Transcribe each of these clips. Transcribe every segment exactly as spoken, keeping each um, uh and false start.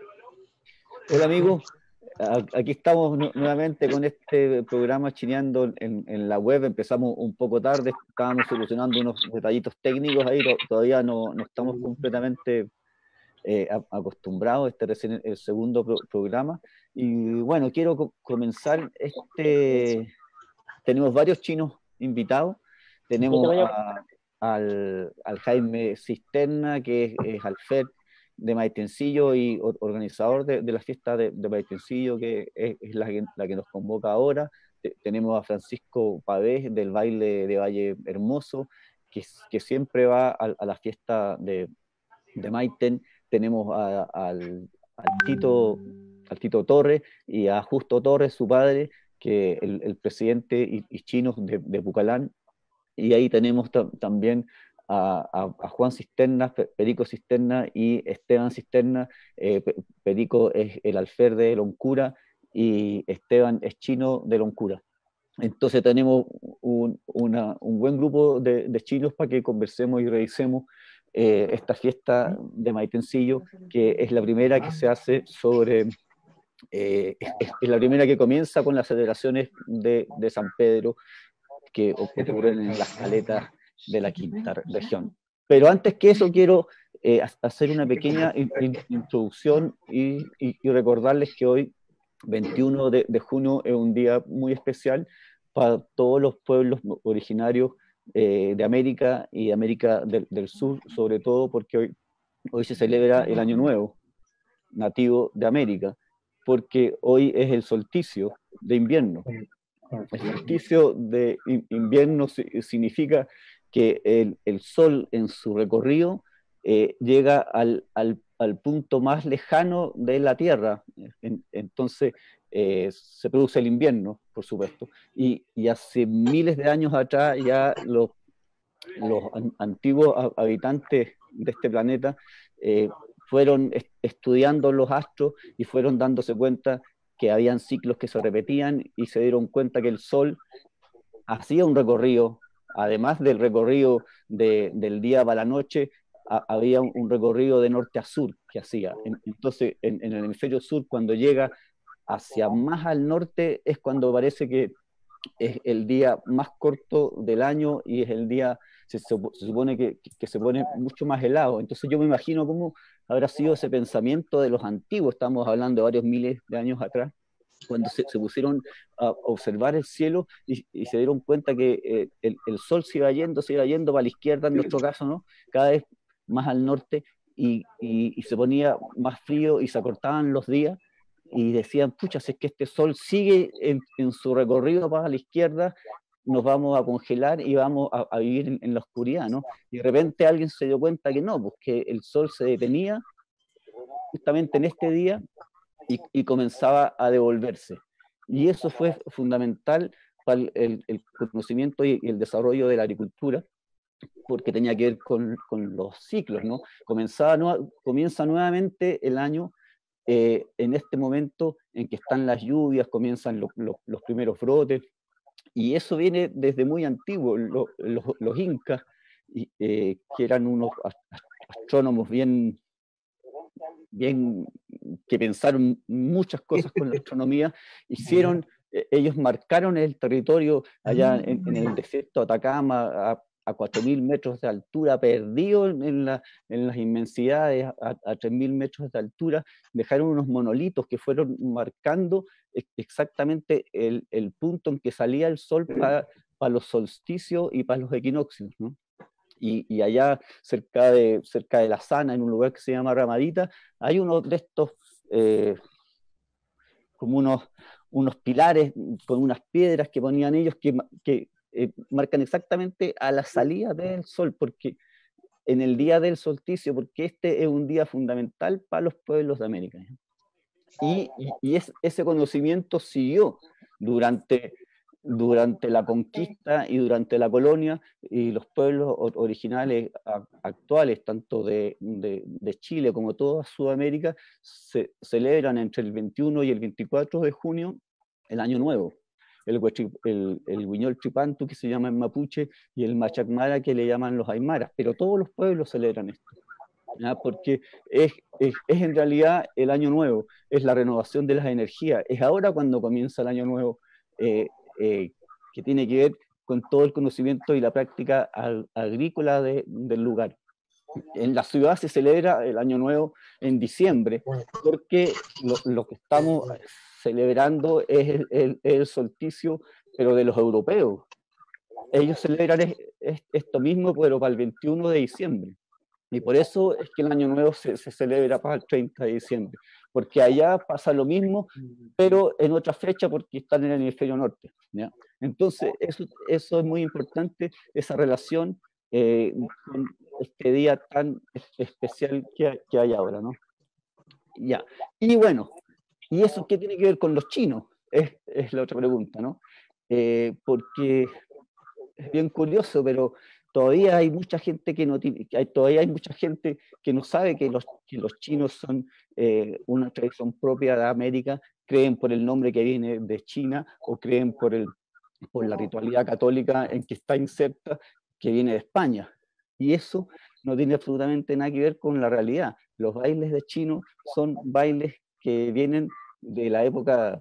Hola amigos, A- aquí estamos nu- nuevamente con este programa Chineando en, en la web. Empezamos un poco tarde, estábamos solucionando unos detallitos técnicos ahí, to- todavía no, no estamos completamente eh, a- acostumbrados, este recién el segundo pro- programa. Y bueno, quiero co- comenzar este, tenemos varios chinos invitados, tenemos a- al, al Jaime Cisterna, que es, es alfed de Maitencillo y or- organizador de, de la fiesta de, de Maitencillo, que es, es la, que, la que nos convoca ahora. Te- tenemos a Francisco Pavés del baile de Valle Hermoso, que, s- que siempre va a, a la fiesta de, de Maiten. Tenemos a- al, al Tito, al Tito Torres y a Justo Torres, su padre, que el, el presidente y, y chino de, de Pucalán. Y ahí tenemos ta- también a, a- a Juan Cisterna, Pe- Perico Cisterna y Esteban Cisterna. Eh, Pe- Perico es el alferde de Loncura y Esteban es chino de Loncura. Entonces tenemos un, una- un buen grupo de, de chinos para que conversemos y revisemos eh, esta fiesta de Maitencillo, que es la primera que se hace sobre, eh, es, es- es la primera que comienza con las celebraciones de, de San Pedro, que o- ocurren en las caletas de la quinta región. Pero antes que eso quiero eh, hacer una pequeña in- in- introducción y, y- y recordarles que hoy, veintiuno de, de junio, es un día muy especial para todos los pueblos originarios eh, de América y América del, del Sur, sobre todo porque hoy, hoy se celebra el Año Nuevo nativo de América, porque hoy es el solsticio de invierno. El solsticio de invierno significa que el, el sol en su recorrido eh, llega al, al, al, punto más lejano de la Tierra. En, entonces eh, se produce el invierno, por supuesto. Y, y, hace miles de años atrás ya los, los antiguos habitantes de este planeta eh, fueron est estudiando los astros y fueron dándose cuenta que habían ciclos que se repetían y se dieron cuenta que el Sol hacía un recorrido, además del recorrido de, del día para la noche, a, había un, un, recorrido de norte a sur que hacía. En, entonces, en, en el hemisferio sur, cuando llega hacia más al norte, es cuando parece que es el día más corto del año y es el día, se, se supone que, que, se pone mucho más helado. Entonces yo me imagino cómo habrá sido ese pensamiento de los antiguos, estamos hablando de varios miles de años atrás, cuando se, se pusieron a observar el cielo y, y se dieron cuenta que eh, el, el, sol se iba yendo, se iba yendo para la izquierda en nuestro caso, ¿no? Cada vez más al norte y, y, y se ponía más frío y se acortaban los días y decían, pucha, si es que este sol sigue en, en su recorrido para la izquierda, nos vamos a congelar y vamos a, a vivir en, en, la oscuridad, ¿no? Y de repente alguien se dio cuenta que no, pues que el sol se detenía justamente en este día y, y comenzaba a devolverse. Y eso fue fundamental para el, el conocimiento y el desarrollo de la agricultura, porque tenía que ver con, con los ciclos, ¿no? Comenzaba, comienza nuevamente el año eh, en este momento en que están las lluvias, comienzan lo, lo, los primeros brotes, y eso viene desde muy antiguo. Lo, los, los incas, eh, que eran unos astrónomos bien, bien, que pensaron muchas cosas con la astronomía, hicieron, eh, ellos marcaron el territorio allá en, en el desierto de Atacama, a, a cuatro mil metros de altura, perdido en, la, en las inmensidades, a, a tres mil metros de altura, dejaron unos monolitos que fueron marcando exactamente el, el punto en que salía el sol para, para los solsticios y para los equinoccios, ¿no? Y, y, allá cerca de, cerca de La Sana, en un lugar que se llama Ramadita, hay uno de estos, eh, como unos, unos pilares con unas piedras que ponían ellos que, que eh, marcan exactamente a la salida del sol, porque en el día del solsticio, porque este es un día fundamental para los pueblos de América. Y, y, y es, ese conocimiento siguió durante durante la conquista y durante la colonia, y los pueblos originales actuales, tanto de, de, de Chile como toda Sudamérica, se celebran entre el veintiuno y el veinticuatro de junio el Año Nuevo. El, el, el Huiñol Tripantu, que se llama en mapuche, y el Machacmara, que le llaman los aymaras, pero todos los pueblos celebran esto. ¿ya? Porque es, es, es en realidad el año nuevo, es la renovación de las energías, es ahora cuando comienza el año nuevo, eh, eh, que tiene que ver con todo el conocimiento y la práctica al, agrícola de, del lugar. En la ciudad se celebra el año nuevo en diciembre, porque lo, lo que estamos celebrando es el, el, el solsticio, pero de los europeos. Ellos celebran es, es, esto mismo, pero para el veintiuno de diciembre. Y por eso es que el Año Nuevo se, se celebra para el treinta de diciembre, porque allá pasa lo mismo, pero en otra fecha porque están en el hemisferio norte, ¿ya? Entonces, eso, eso es muy importante, esa relación eh, con este día tan especial que, que hay ahora, ¿no? Ya. Y bueno, ¿y eso qué tiene que ver con los chinos? Es, es la otra pregunta, ¿no? Eh, porque es bien curioso, pero todavía hay mucha gente que no tiene, hay, todavía hay mucha gente que no sabe que los, que los chinos son eh, una tradición propia de América, creen por el nombre que viene de China o creen por, el, por la ritualidad católica en que está inserta, que viene de España. Y eso no tiene absolutamente nada que ver con la realidad. Los bailes de chinos son bailes que vienen de la época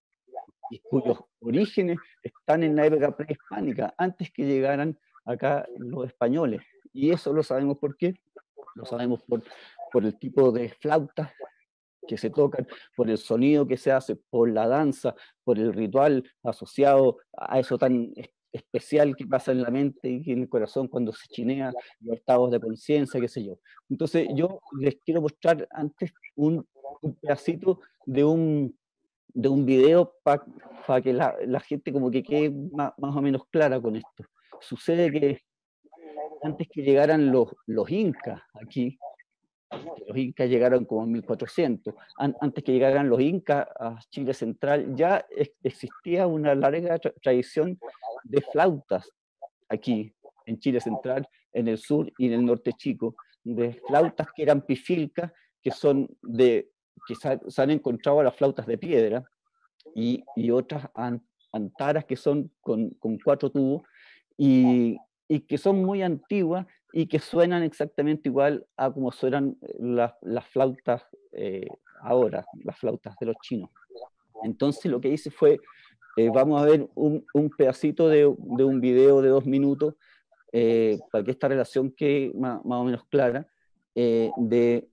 y cuyos orígenes están en la época prehispánica, antes que llegaran acá los españoles. Y eso lo sabemos por qué, lo sabemos por, por el tipo de flautas que se tocan, por el sonido que se hace, por la danza, por el ritual asociado a eso tan especial que pasa en la mente y en el corazón cuando se chinea, los estados de conciencia, qué sé yo. Entonces yo les quiero mostrar antes un, un pedacito de un de un video para pa que la, la, gente como que quede más, más, o menos clara con esto. Sucede que antes que llegaran los, los incas aquí, los incas llegaron como en mil cuatrocientos, an, antes que llegaran los incas a Chile Central, ya es, existía una larga tra tradición de flautas aquí en Chile Central, en el sur y en el norte chico, de flautas que eran pifilcas, que son de, que se, se han encontrado las flautas de piedra, y, y otras an, antaras que son con, con cuatro tubos y, y, que son muy antiguas y que suenan exactamente igual a como suenan las, las flautas eh, ahora, las flautas de los chinos. Entonces lo que hice fue, eh, vamos a ver un, un pedacito de, de, un video de dos minutos eh, para que esta relación quede más, más o menos clara, eh, de...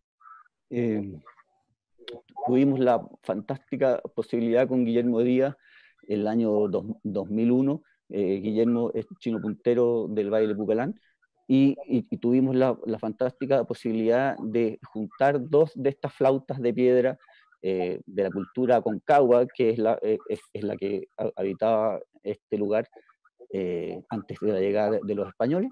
Eh, tuvimos la fantástica posibilidad con Guillermo Díaz el año dos, dos mil uno. Eh, Guillermo es chino puntero del baile Pucalán, y, y, y tuvimos la, la, fantástica posibilidad de juntar dos de estas flautas de piedra eh, de la cultura Aconcagua, que es la, eh, es, es la que habitaba este lugar eh, antes de la llegada de los españoles,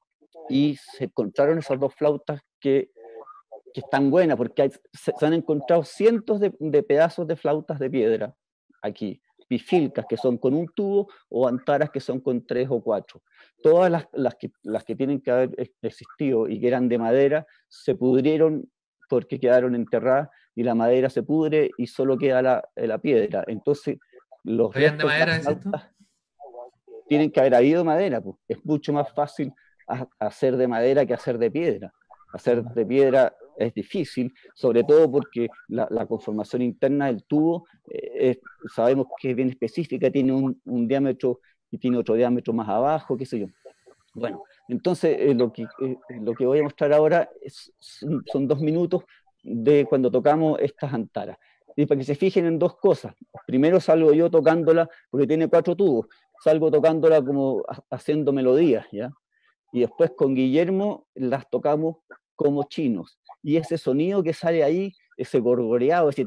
y se encontraron esas dos flautas que que están buenas, porque hay, se, se, han encontrado cientos de, de, pedazos de flautas de piedra aquí, pifilcas que son con un tubo o antaras que son con tres o cuatro. Todas las, las, que, las que tienen que haber existido y que eran de madera se pudrieron porque quedaron enterradas y la madera se pudre y solo queda la, la piedra. Entonces, los ¿Habían de restos de las madera, decís tú? flautas tienen que haber habido madera, pues. Es mucho más fácil a, hacer de madera que hacer de piedra. Hacer de piedra es difícil, sobre todo porque la, la conformación interna del tubo eh, es, sabemos que es bien específica, tiene un, un diámetro y tiene otro diámetro más abajo, qué sé yo. Bueno, entonces eh, lo, que, eh, lo que voy a mostrar ahora es, son, son dos minutos de cuando tocamos estas antaras. Y para que se fijen en dos cosas. Primero salgo yo tocándola, porque tiene cuatro tubos, salgo tocándola como haciendo melodías, ¿ya? Y después con Guillermo las tocamos como chinos. Y ese sonido que sale ahí, ese gorgoreado, ese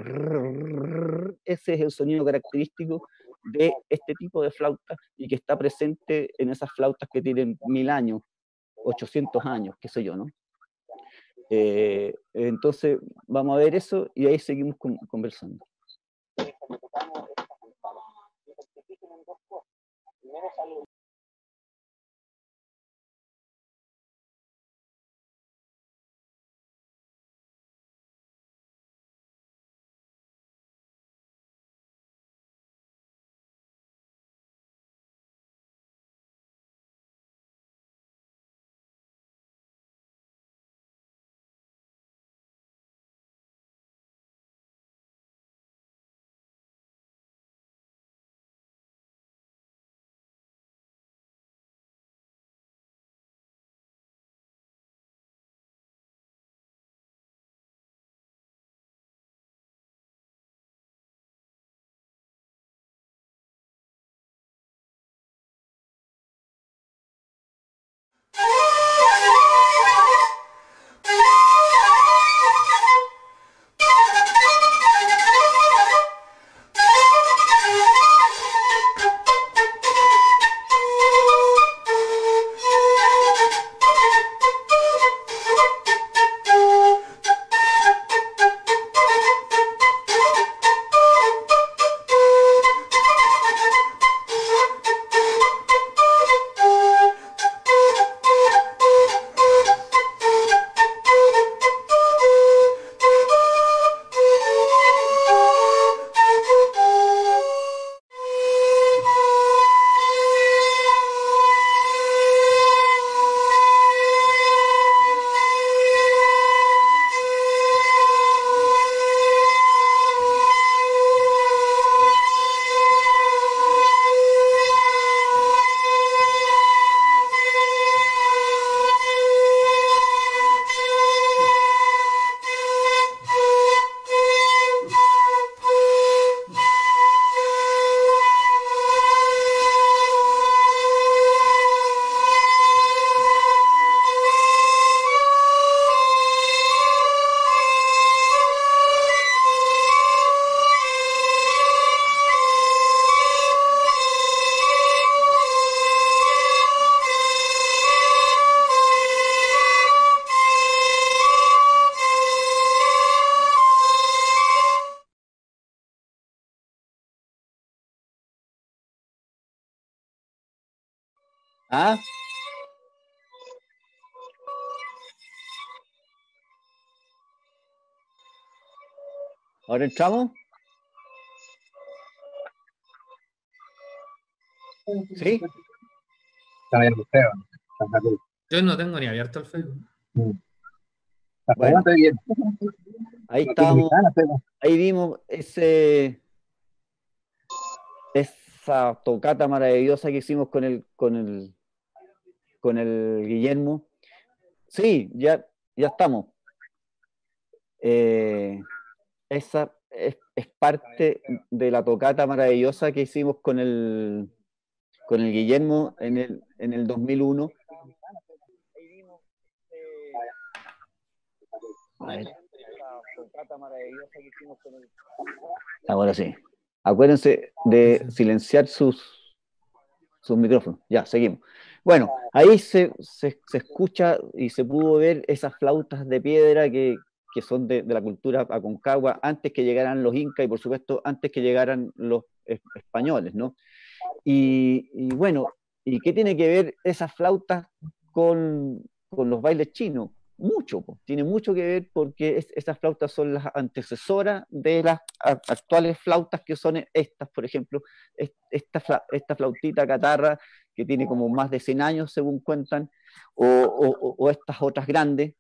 trrr, ese es el sonido característico de este tipo de flauta y que está presente en esas flautas que tienen mil años, ochocientos años, qué sé yo, ¿no? Eh, entonces, vamos a ver eso y ahí seguimos con, conversando. ¿Ah? ¿Ahora entramos? ¿Sí? Está bien, feo. Yo no tengo ni abierto el Facebook. Bueno, ahí estábamos, ahí vimos ese, esa tocata maravillosa que hicimos con el, con el, con el Guillermo. Sí, ya, ya estamos. Eh, esa es, es parte de la tocata maravillosa que hicimos con el, con el Guillermo en el, en el dos mil uno. Ahora sí. Acuérdense de silenciar sus, sus micrófonos. Ya, seguimos. Bueno, ahí se, se, se escucha y se pudo ver esas flautas de piedra que, que son de, de la cultura Aconcagua antes que llegaran los incas y por supuesto antes que llegaran los es, españoles, ¿no? Y, y, bueno, ¿y qué tiene que ver esas flautas con, con los bailes chinos? Mucho, pues, tiene mucho que ver porque es, esas flautas son las antecesoras de las a, actuales flautas que son estas, por ejemplo, esta, esta flautita catarra que tiene como más de cien años según cuentan, o, o, o estas otras grandes,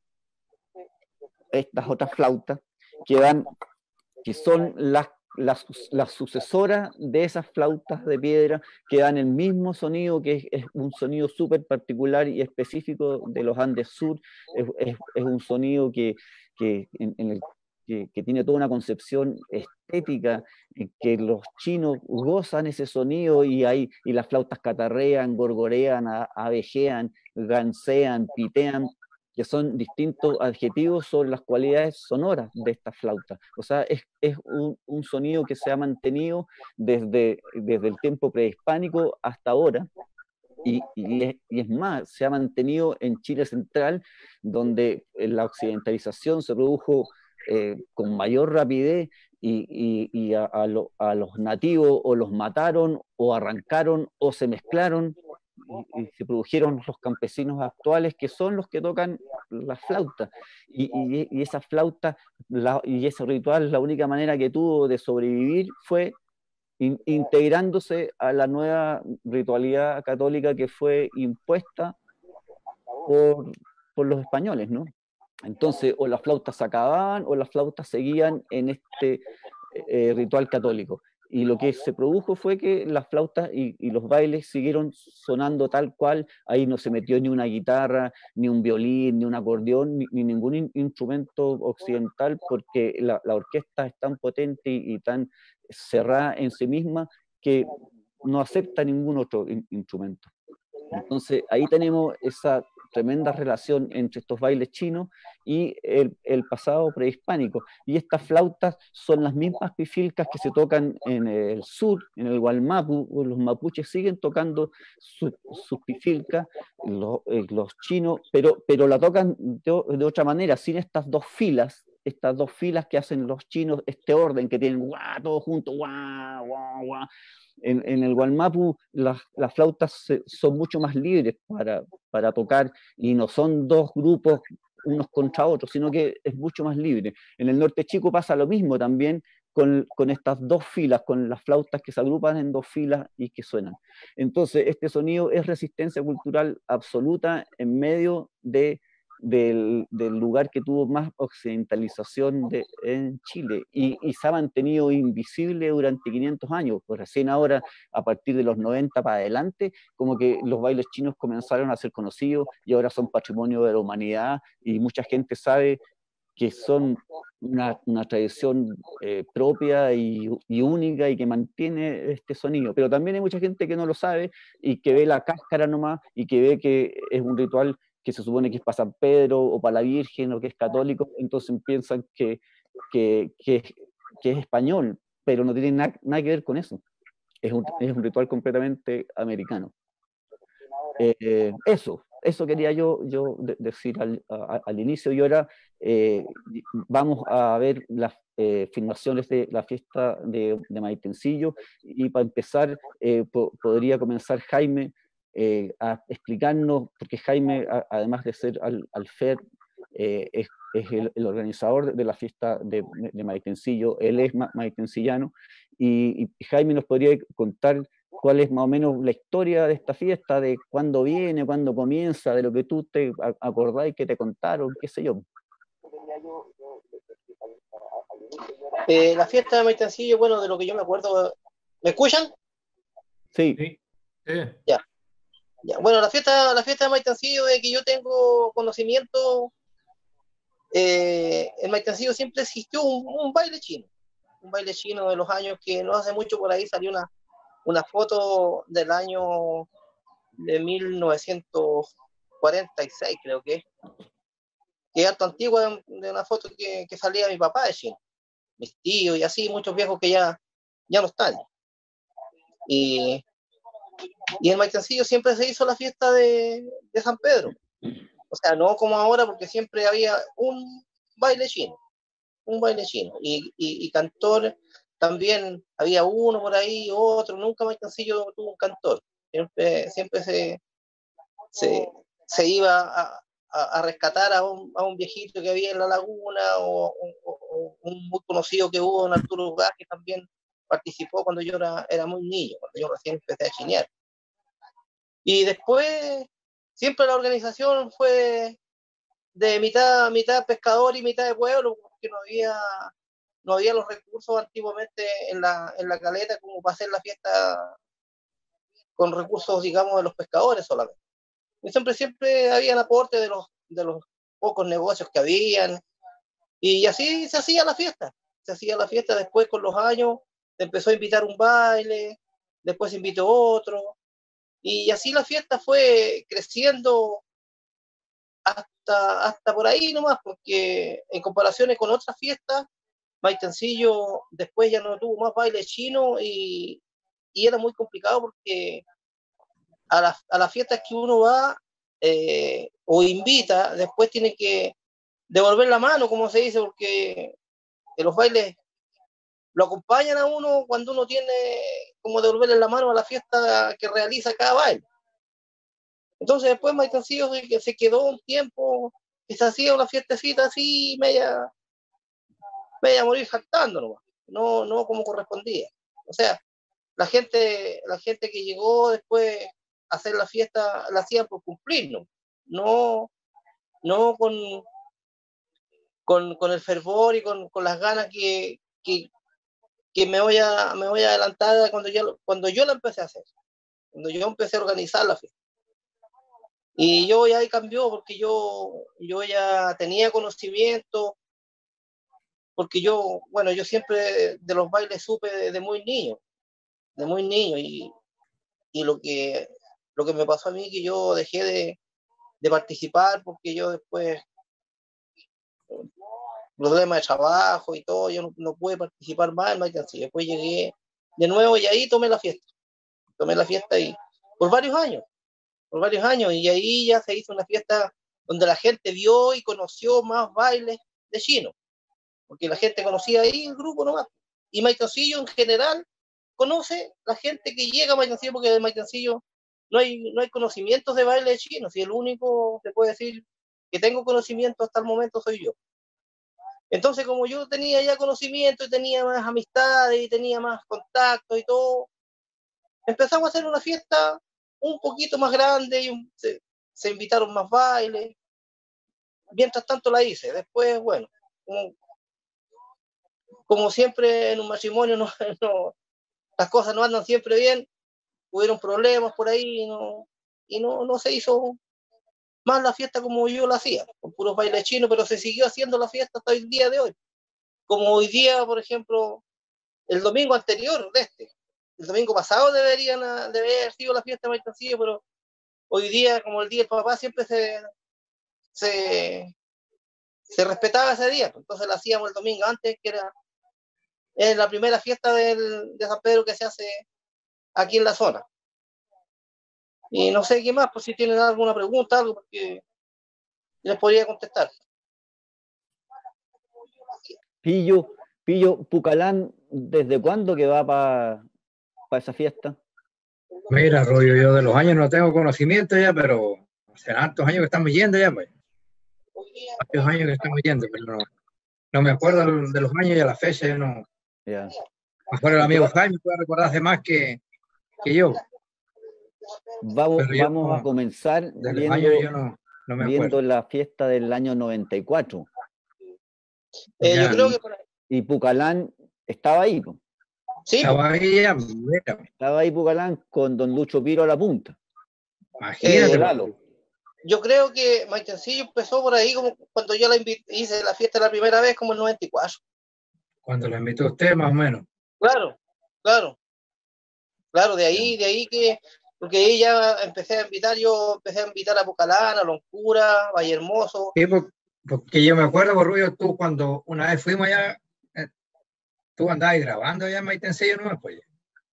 estas otras flautas que dan, que son las las, las sucesoras de esas flautas de piedra que dan el mismo sonido, que es, es un sonido súper particular y específico de los Andes Sur, es, es, es un sonido que, que, en, en el, que, que tiene toda una concepción estética, en que los chinos gozan ese sonido y, hay, y las flautas catarrean, gorgorean, abejean, gansean, pitean, que son distintos adjetivos sobre las cualidades sonoras de esta flauta. O sea, es, es un, un, sonido que se ha mantenido desde, desde el tiempo prehispánico hasta ahora, y, y, es, y, es, más, se ha mantenido en Chile central, donde la occidentalización se produjo eh, con mayor rapidez y, y, y a, a, lo, a los nativos o los mataron o arrancaron o se mezclaron y, y, se produjeron los campesinos actuales que son los que tocan la flauta y, y, y esa flauta la, y ese ritual, la única manera que tuvo de sobrevivir fue in, integrándose a la nueva ritualidad católica que fue impuesta por, por los españoles, ¿no? Entonces, o las flautas se acababan o las flautas seguían en este eh, ritual católico. Y lo que se produjo fue que las flautas y, y, los bailes siguieron sonando tal cual, ahí no se metió ni una guitarra, ni un violín, ni un acordeón, ni, ni ningún in, instrumento occidental, porque la, la, orquesta es tan potente y, y tan cerrada en sí misma que no acepta ningún otro in, instrumento. Entonces ahí tenemos esa tremenda relación entre estos bailes chinos y el, el pasado prehispánico. Y estas flautas son las mismas pifilcas que se tocan en el sur, en el Gualmapu. Los mapuches siguen tocando sus su pifilcas, los, eh, los chinos, pero, pero la tocan de, de otra manera, sin estas dos filas, estas dos filas que hacen los chinos, este orden que tienen guau, todos juntos, guau, guau, guau. En, en, el Gualmapu las, las flautas se, son mucho más libres para, para tocar y no son dos grupos unos contra otros, sino que es mucho más libre. En el norte chico pasa lo mismo también con, con estas dos filas, con las flautas que se agrupan en dos filas y que suenan. Entonces, este sonido es resistencia cultural absoluta en medio de del, del, lugar que tuvo más occidentalización de, en Chile y, y se ha mantenido invisible durante quinientos años, pues recién ahora a partir de los noventa para adelante como que los bailes chinos comenzaron a ser conocidos y ahora son patrimonio de la humanidad y mucha gente sabe que son una, una tradición eh, propia y, y única y que mantiene este sonido, pero también hay mucha gente que no lo sabe y que ve la cáscara nomás y que ve que es un ritual que se supone que es para San Pedro o para la Virgen o que es católico, entonces piensan que, que, que, que es español, pero no tiene nada, nada que ver con eso. Es un, es un ritual completamente americano. Eh, eso, eso quería yo, yo de, decir al, a, al inicio y ahora eh, vamos a ver las eh, filmaciones de la fiesta de, de Maitencillo y para empezar eh, po podría comenzar Jaime eh, a explicarnos, porque Jaime, a, además de ser al, alfed, eh, es, es el, el organizador de la fiesta de, de Maitencillo, él es ma, maitencillano, y, y Jaime nos podría contar cuál es más o menos la historia de esta fiesta, de cuándo viene, cuándo comienza, de lo que tú te acordáis que te contaron, qué sé yo. Eh, la fiesta de Maitencillo, bueno, de lo que yo me acuerdo, ¿me escuchan? Sí. Sí. Sí. Ya. Ya. Bueno, la fiesta, la fiesta de Maitencillo, de que yo tengo conocimiento, eh, en Maitencillo siempre existió un, un baile chino, un baile chino de los años que no hace mucho por ahí salió una, una foto del año de mil novecientos cuarenta y seis, creo que es, que es harto antigua, de una foto que, que salía mi papá de chino, mis tíos y así, muchos viejos que ya, ya no están. Y, y en Maitencillo siempre se hizo la fiesta de, de San Pedro. O sea, no como ahora, porque siempre había un baile chino, un baile chino. Y, y, y cantor también había uno por ahí, otro. Nunca Maitencillo tuvo un cantor. Siempre, siempre se, se, se iba a, a, a rescatar a un, a un viejito que había en la laguna, o, o, o un muy conocido que hubo en Arturo Ugaz, que también participó cuando yo era, era muy niño, cuando yo recién empecé a chinear. Y después, siempre la organización fue de mitad, mitad pescador y mitad de pueblo, porque no había, no había los recursos antiguamente en la, en la caleta como para hacer la fiesta con recursos, digamos, de los pescadores solamente. Y siempre, siempre había aporte de los, de los pocos negocios que habían, y así se hacía la fiesta. Se hacía la fiesta. Después, con los años, empezó a invitar un baile, después invitó otro, y así la fiesta fue creciendo hasta, hasta por ahí nomás, porque en comparaciones con otras fiestas, Maitencillo después ya no tuvo más baile chino, y, y era muy complicado porque a, la, a las fiestas que uno va, eh, o invita, después tiene que devolver la mano, como se dice, porque en los bailes lo acompañan a uno cuando uno tiene como devolverle la mano a la fiesta que realiza cada baile. Entonces después Maitencillo se, se quedó un tiempo que se hacía una fiestecita así, media, media a morir saltando nomás, no, no como correspondía. O sea, la gente, la gente que llegó después a hacer la fiesta la hacían por cumplir, no, no, no con, con, con el fervor y con, con las ganas que, que, que me voy a, me voy a adelantar cuando yo, cuando yo la empecé a hacer, cuando yo empecé a organizar la fiesta. Y yo ya ahí cambió, porque yo, yo ya tenía conocimiento, porque yo, bueno, yo siempre de los bailes supe de, de muy niño, de muy niño, y, y lo que lo que me pasó a mí, que yo dejé de, de participar, porque yo después, problemas de trabajo y todo, yo no, no pude participar más en Maitencillo. Después llegué de nuevo y ahí tomé la fiesta, tomé la fiesta y por varios años, por varios años, y ahí ya se hizo una fiesta donde la gente vio y conoció más bailes de chino, porque la gente conocía ahí el grupo nomás. Y Maitencillo en general conoce la gente que llega a Maitencillo, porque de Maitencillo no hay, no hay conocimientos de baile chino, si el único que puede decir que tengo conocimiento hasta el momento soy yo. Entonces, como yo tenía ya conocimiento y tenía más amistades y tenía más contactos y todo, empezamos a hacer una fiesta un poquito más grande, y un, se, se invitaron más bailes. Mientras tanto la hice. Después, bueno, como, como siempre en un matrimonio no, no, las cosas no andan siempre bien, hubieron problemas por ahí, y no, y no, no se hizo más la fiesta como yo la hacía, con puros bailes chinos, pero se siguió haciendo la fiesta hasta el día de hoy. Como hoy día, por ejemplo, el domingo anterior de este, el domingo pasado deberían debería haber sido la fiesta de Maitencillo, pero hoy día, como el día del papá, siempre se, se, se respetaba ese día, entonces la hacíamos el domingo antes, que era, es la primera fiesta del, de San Pedro que se hace aquí en la zona. Y no sé qué más, pues si tienen alguna pregunta, algo, porque les podría contestar. Pillo, Pillo, Pucalán, ¿desde cuándo que va para pa esa fiesta? Mira, Rollo, yo de los años no tengo conocimiento ya, pero hace tantos años que estamos yendo ya, pues. Varios años que estamos yendo, pero no, no me acuerdo de los años y a la fecha, yo no. Ya. Mejor el amigo Jaime puede recordarse más que, que yo. Vamos, Pero yo vamos no- a comenzar De los viendo, años yo no, no me viendo acuerdo. la fiesta del año noventa y cuatro. Eh, Ya. yo creo que por ahí- Y Pucalán estaba ahí, po. sí, Estaba ahí ya, mira, Estaba ahí Pucalán con don Lucho Piro a la punta. imagínate. Eh, Lalo. yo creo que Maitencillo empezó por ahí como cuando yo la invi- hice la fiesta la primera vez, como el noventa y cuatro. Cuando lo invitó usted, más o menos. Claro, claro. Claro, de ahí, de ahí que, porque ahí ya empecé a invitar, yo empecé a invitar a Pucalán, a Loncura, Valle Hermoso. Sí, por- porque yo me acuerdo, por Rubio, tú cuando una vez fuimos allá, eh, tú andabas grabando allá en Maitencillo, ¿no? Pues,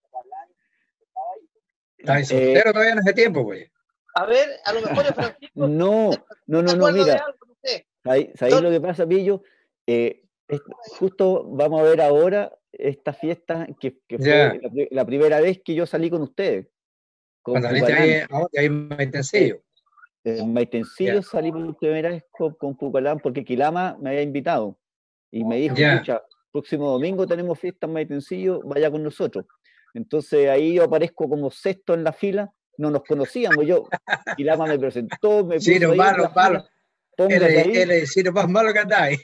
estabas Eh, soltero todavía en ese tiempo, pues. A ver, a lo mejor el Francisco, No, no, ¿me no, no, acuerdo de mira, algo de usted? ahí- ¿sabéis lo que pasa, Pillo? Eh, es- justo vamos a ver ahora esta fiesta que, que fue Ya. la, pri- la primera vez que yo salí con ustedes. Con Cuando saliste Pucalán. ahí, ahora, ahí en Maitencillo. En Maitencillo Ya. salí por primera vez con, con Pucalán porque Quilama me había invitado y me dijo, Ya. escucha, próximo domingo tenemos fiesta en Maitencillo, vaya con nosotros. Entonces ahí yo aparezco como sexto en la fila, no nos conocíamos, yo, Quilama me presentó, me puso Sí, lo ahí en malo, la fila, malo. Él póngase es, ahí. él es, sí, lo más malo que andáis.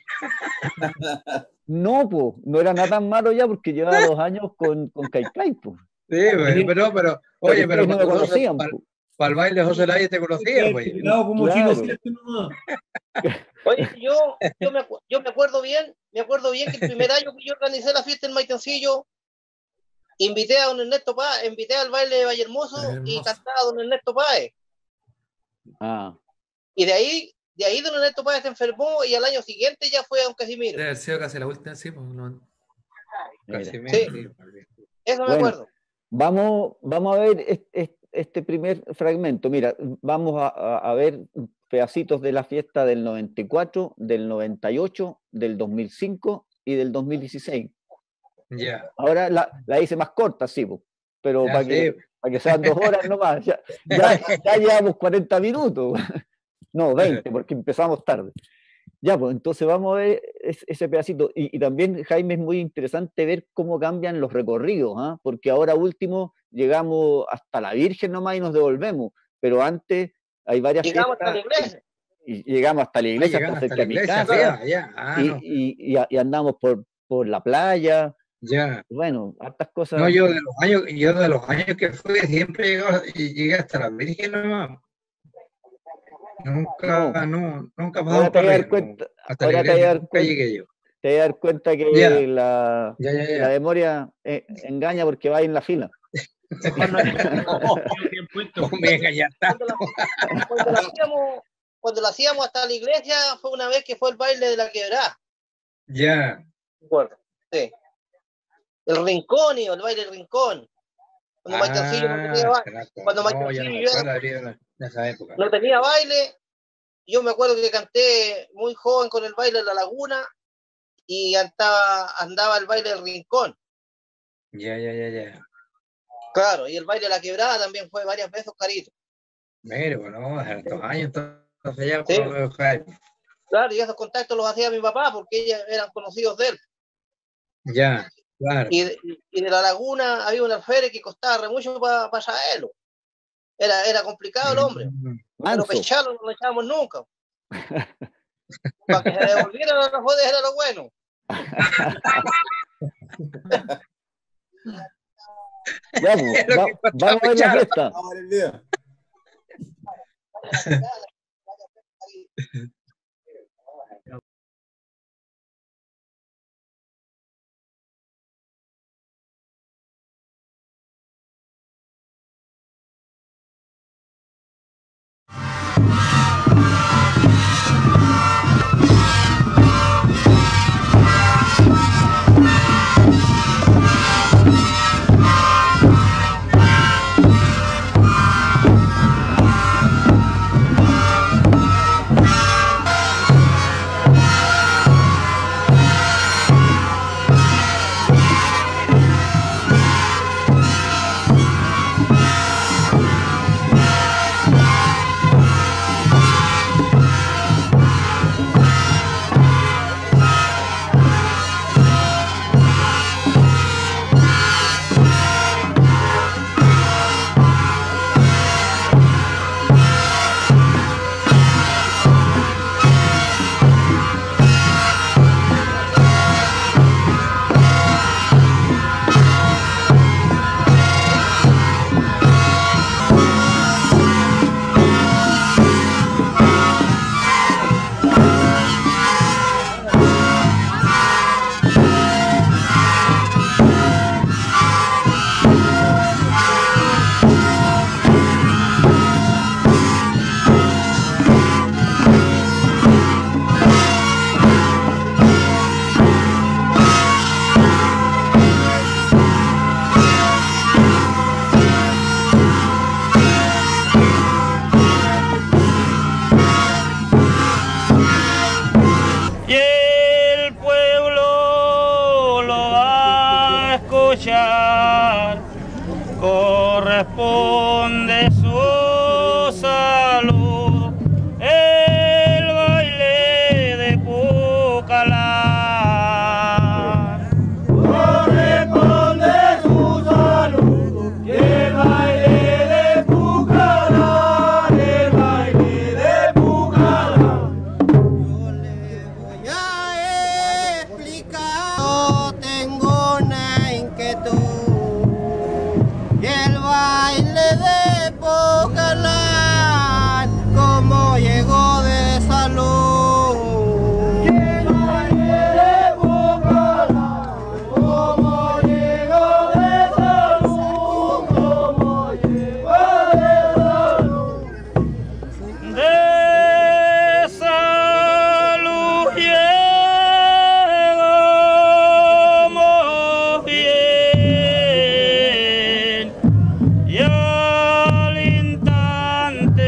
No, pues, no era nada tan malo ya porque llevaba dos años con, con Caicay, pues. Sí, pues, pero, pero, oye, pero ustedes no me para, conocían, para, pues. para el baile de José Laye te conocía, pues. Tirado como Claro. Chino siete nomás. Oye, yo, yo, me, acu- yo me acuerdo bien, me acuerdo bien que el primer año que yo organicé la fiesta en Maitencillo, invité a don Ernesto Páez, invité al baile de Valle Hermoso Valle y Hermoso. cantaba don Ernesto Páez. Ah, Y de ahí, de ahí don Ernesto Páez se enfermó y al año siguiente ya fue a don Casimiro. Debe haber sido casi la última, sí, pues, no. mira. Casi me- Sí. sí. Eso me Bueno. acuerdo. Vamos, vamos a ver est- est- este primer fragmento. Mira, vamos a, a- a ver pedacitos de la fiesta del noventa y cuatro, del noventa y ocho, del dos mil cinco y del dos mil dieciséis. Ya. Ahora la, la hice más corta, sí, po, pero Ya, para sí. que, para que sean dos horas nomás. Ya, ya, ya llevamos cuarenta minutos. No, veinte, porque empezamos tarde. Ya, pues entonces vamos a ver es- ese pedacito. Y, y también, Jaime, es muy interesante ver cómo cambian los recorridos, ¿ah? Porque ahora último llegamos hasta la Virgen nomás y nos devolvemos, pero antes hay varias Llegamos hasta la fiestas iglesia. y llegamos hasta la Ah, iglesia, llegaron hasta hasta cerca la de mi iglesia, casa, fea, ya. Ah, y, no. y- y- y andamos por, por la playa, Ya. bueno, hartas cosas. No, yo de los años, yo de los años que fui siempre llegaba, y llegué hasta la Virgen nomás. Nunca, no, nunca Ahora pasamos te por vas a dar arriba, no. cuenta, Hasta la ahora te vas a iglesia dar nunca cuenta, llegué yo. te vas a dar cuenta que Ya. la, Ya, ya, que ya. la memoria eh, engaña porque va en la fila. Cuando, Vos me engañaste. cuando la, cuando la hacíamos, cuando la hacíamos hasta la iglesia fue una vez que fue el baile de la quebrada. Ya. Recuerdo. Sí. El rincón y el baile del rincón. Cuando Maitencillo no tenía, ba- cuando no, ya no Maitencillo me ya acuerdo de de esa época. no tenía baile, yo me acuerdo que canté muy joven con el baile de la laguna y andaba, andaba el baile del rincón. Ya, ya, ya, ya. Claro, y el baile de la quebrada también fue varias veces Oscarito. Mira, bueno, hace estos años, entonces ya Sí. por lo veo, Jaime. Claro, y esos contactos los hacía mi papá porque ellos eran conocidos de él. Ya, claro. Y de, y de la laguna había un alférez que costaba re mucho para pa traerlo. Era, era complicado el hombre. Mm, Pero Manso. pescharlo no lo echábamos nunca. Para que se devolvieran a los jodes era lo bueno. Ya, pues, Es lo va- que costaba vamos a ver la pechar. fiesta. Vamos a ver el video. Thank corresponde su saludo el baile de Pucalán. Corresponde su saludo y el baile de Pucalán, el baile de Pucalán. Yo le voy a explicar, yo tengo una inquietud. Y el baile de Pucalán, ¿cómo llegó de salud? Y el baile de Pucalán, ¿cómo llegó de salud? ¿Cómo llegó de salud? De salud llegamos bien y al instante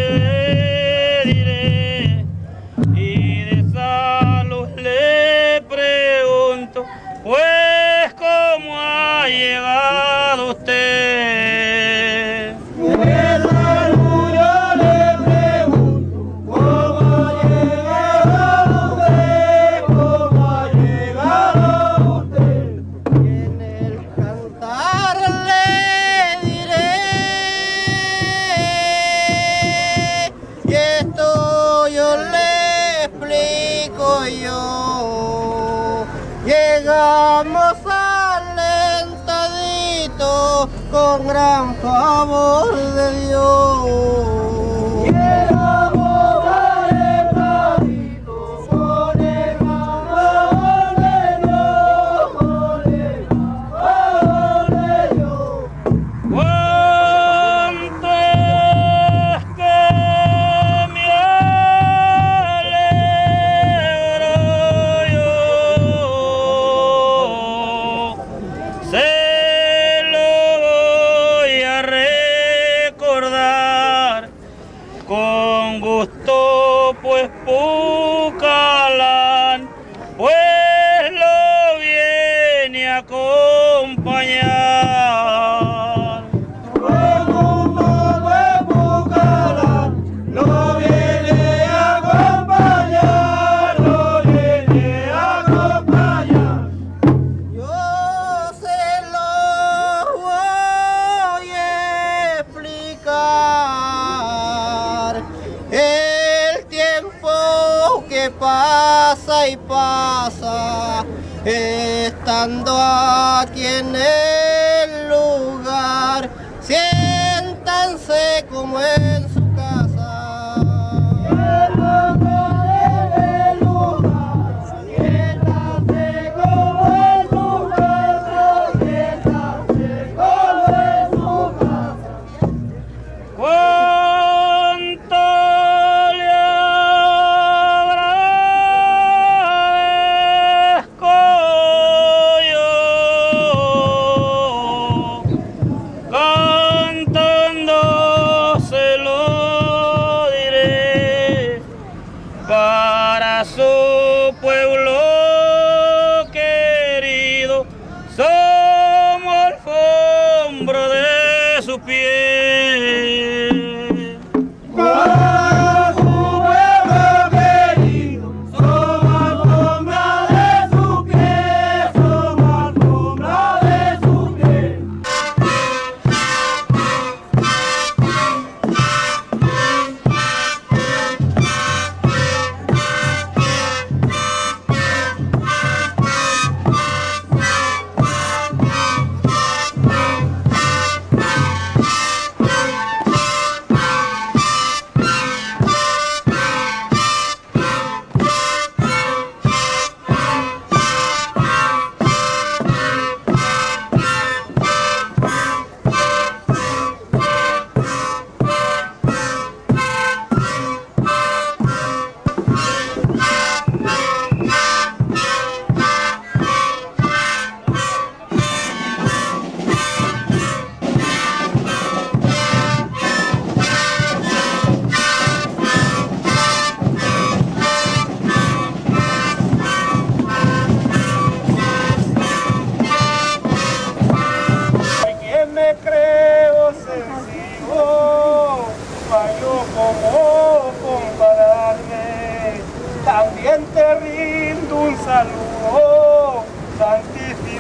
diré y de salud le pregunto pues cómo ha llegado usted. De salud yo le pregunto, ¿cómo ha llegado usted? ¿Cómo ha llegado usted? Y en el cantar le diré, y esto yo le explico yo. Llegamos alentadito con gran favor de Dios. Llegamos alentaditos con el favor de Dios, con el favor de Dios. Cuánto es que me alegro yo, se lo voy a recordar con gusto, pues Pucalán pues lo viene a acompañar. Pregunto de Pucalán, lo viene a acompañar, lo viene a acompañar. Yo se lo voy a explicar. El tiempo que pasa y pasa, estando aquí en el lugar, siéntanse como en su casa. El lugar, siéntase como en su casa, siéntase como en su casa. Cuánto le agradezco yo, cantando se lo diré para su pueblo querido, somos alfombra de su piel. Para su pueblo querido, somos alfombra de su piel, somos alfombra de su piel.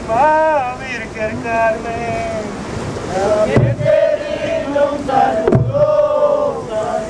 Santísima Virgen Carmen. También te rindo un saludo,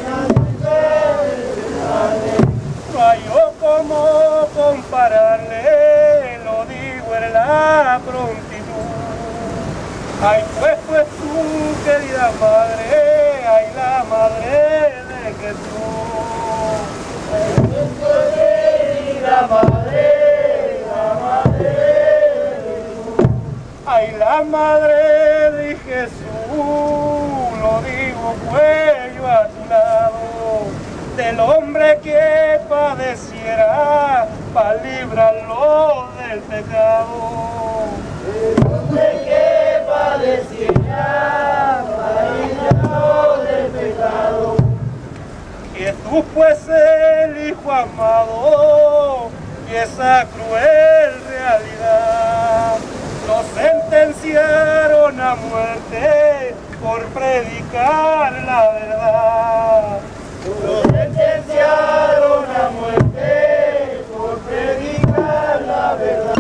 No hay yo como compararle, lo digo en la prontitud. Ay, pues, pues tú, querida madre, ay, la madre de Jesús. ay, pues, querida madre, la madre de Jesús. Ay, la madre de Jesús, lo digo cuello a tu lado, del hombre que padeciera para librarlo del pecado. El hombre que padeciera para librarlo del pecado. Jesús pues el Hijo amado y esa cruel realidad lo sentenciaron a muerte por predicar la verdad. Lo sentenciaron a muerte por predicar la verdad.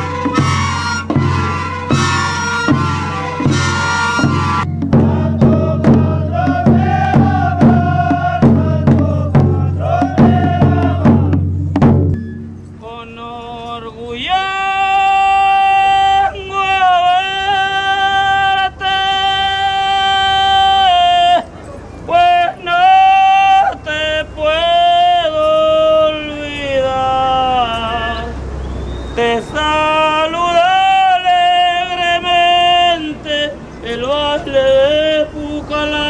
Con orgullo pues no te puedo olvidar. Te saluda alegremente el baile de Pucalá.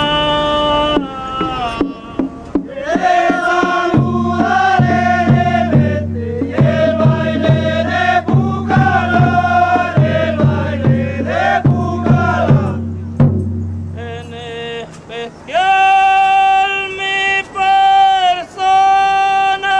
Te saluda alegremente el baile de Pucalá, el baile de Pucalá. En especial mi persona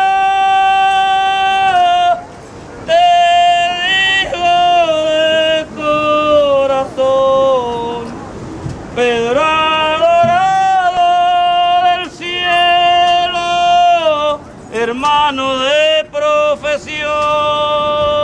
te digo de corazón, Pedro adorado del cielo, hermano de profesión.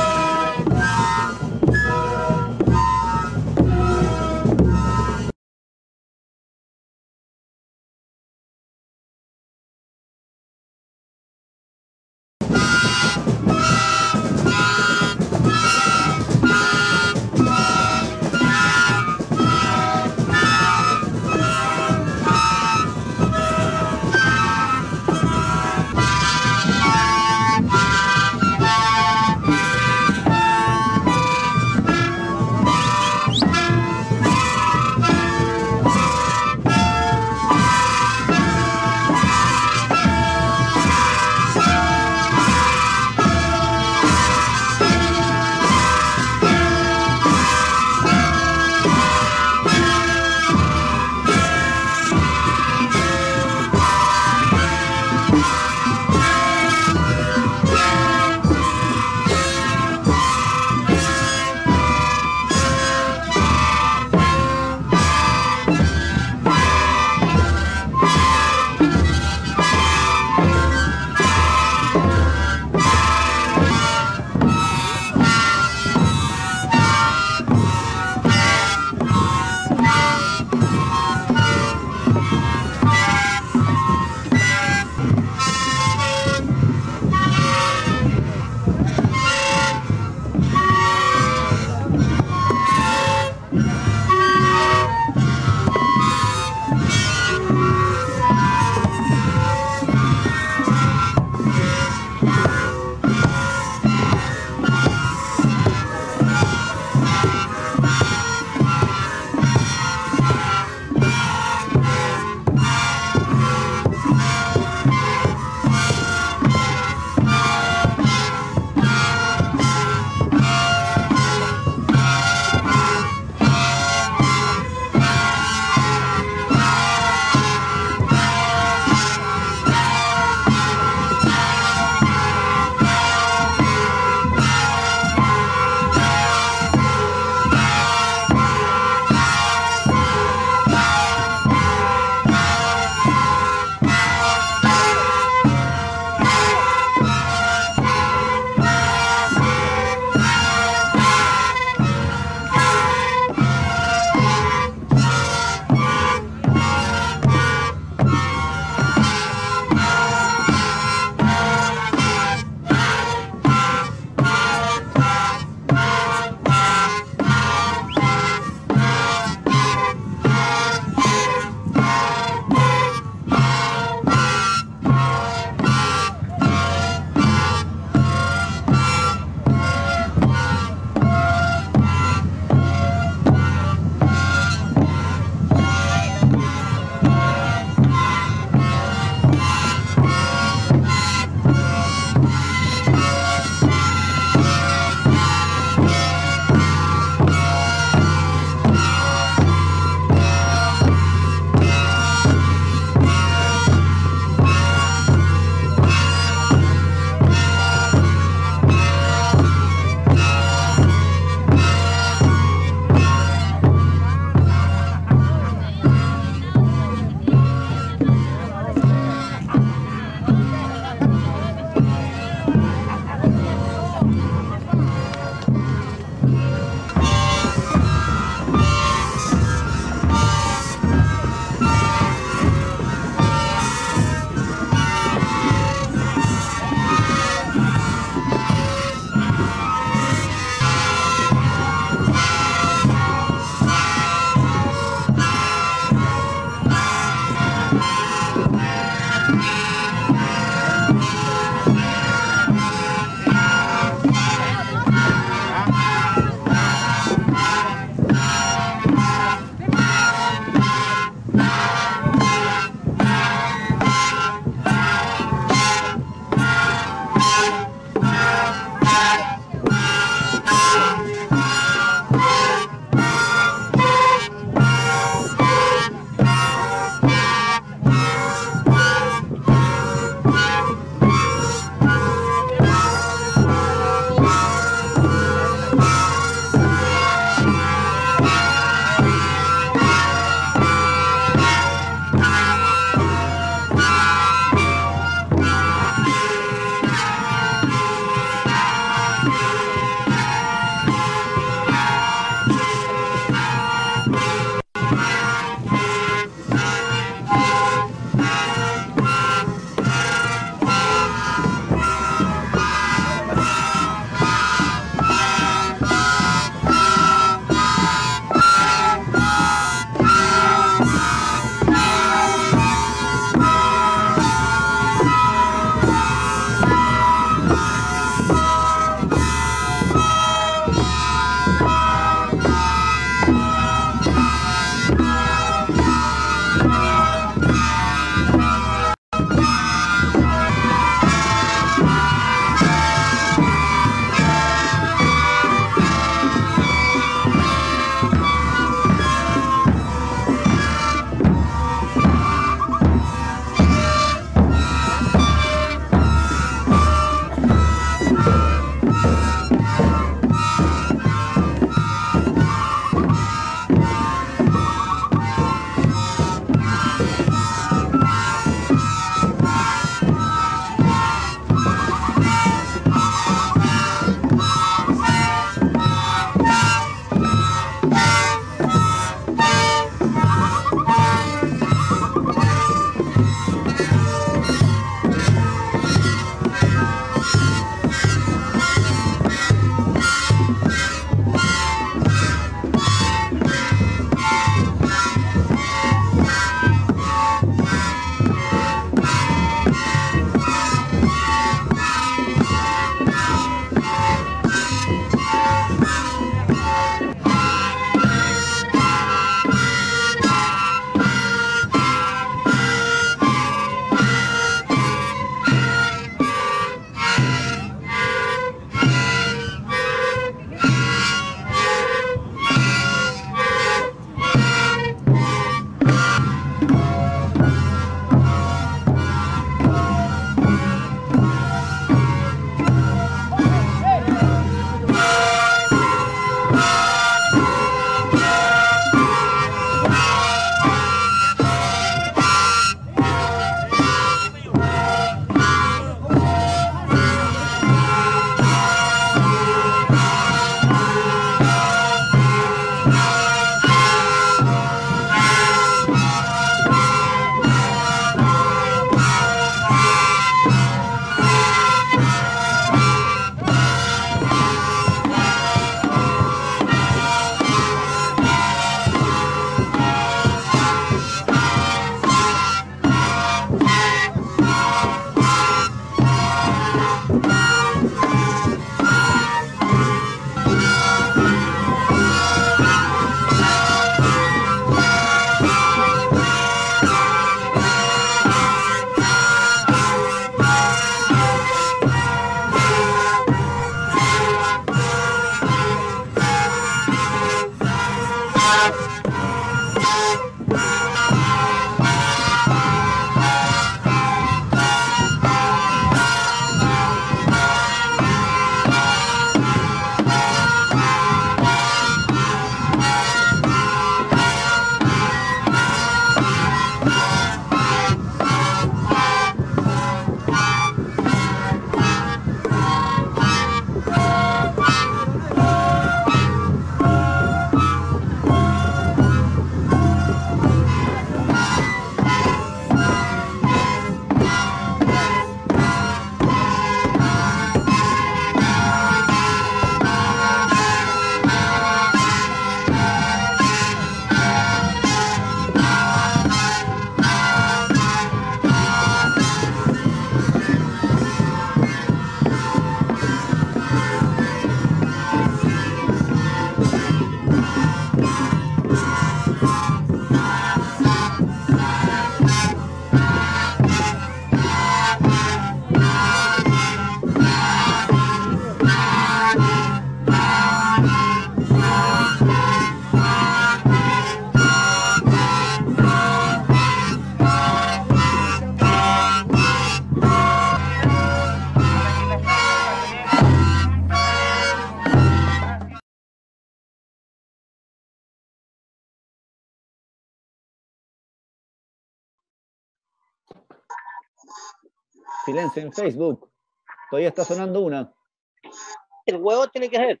Silencio en Facebook. Todavía está sonando una. El huevo tiene que ser.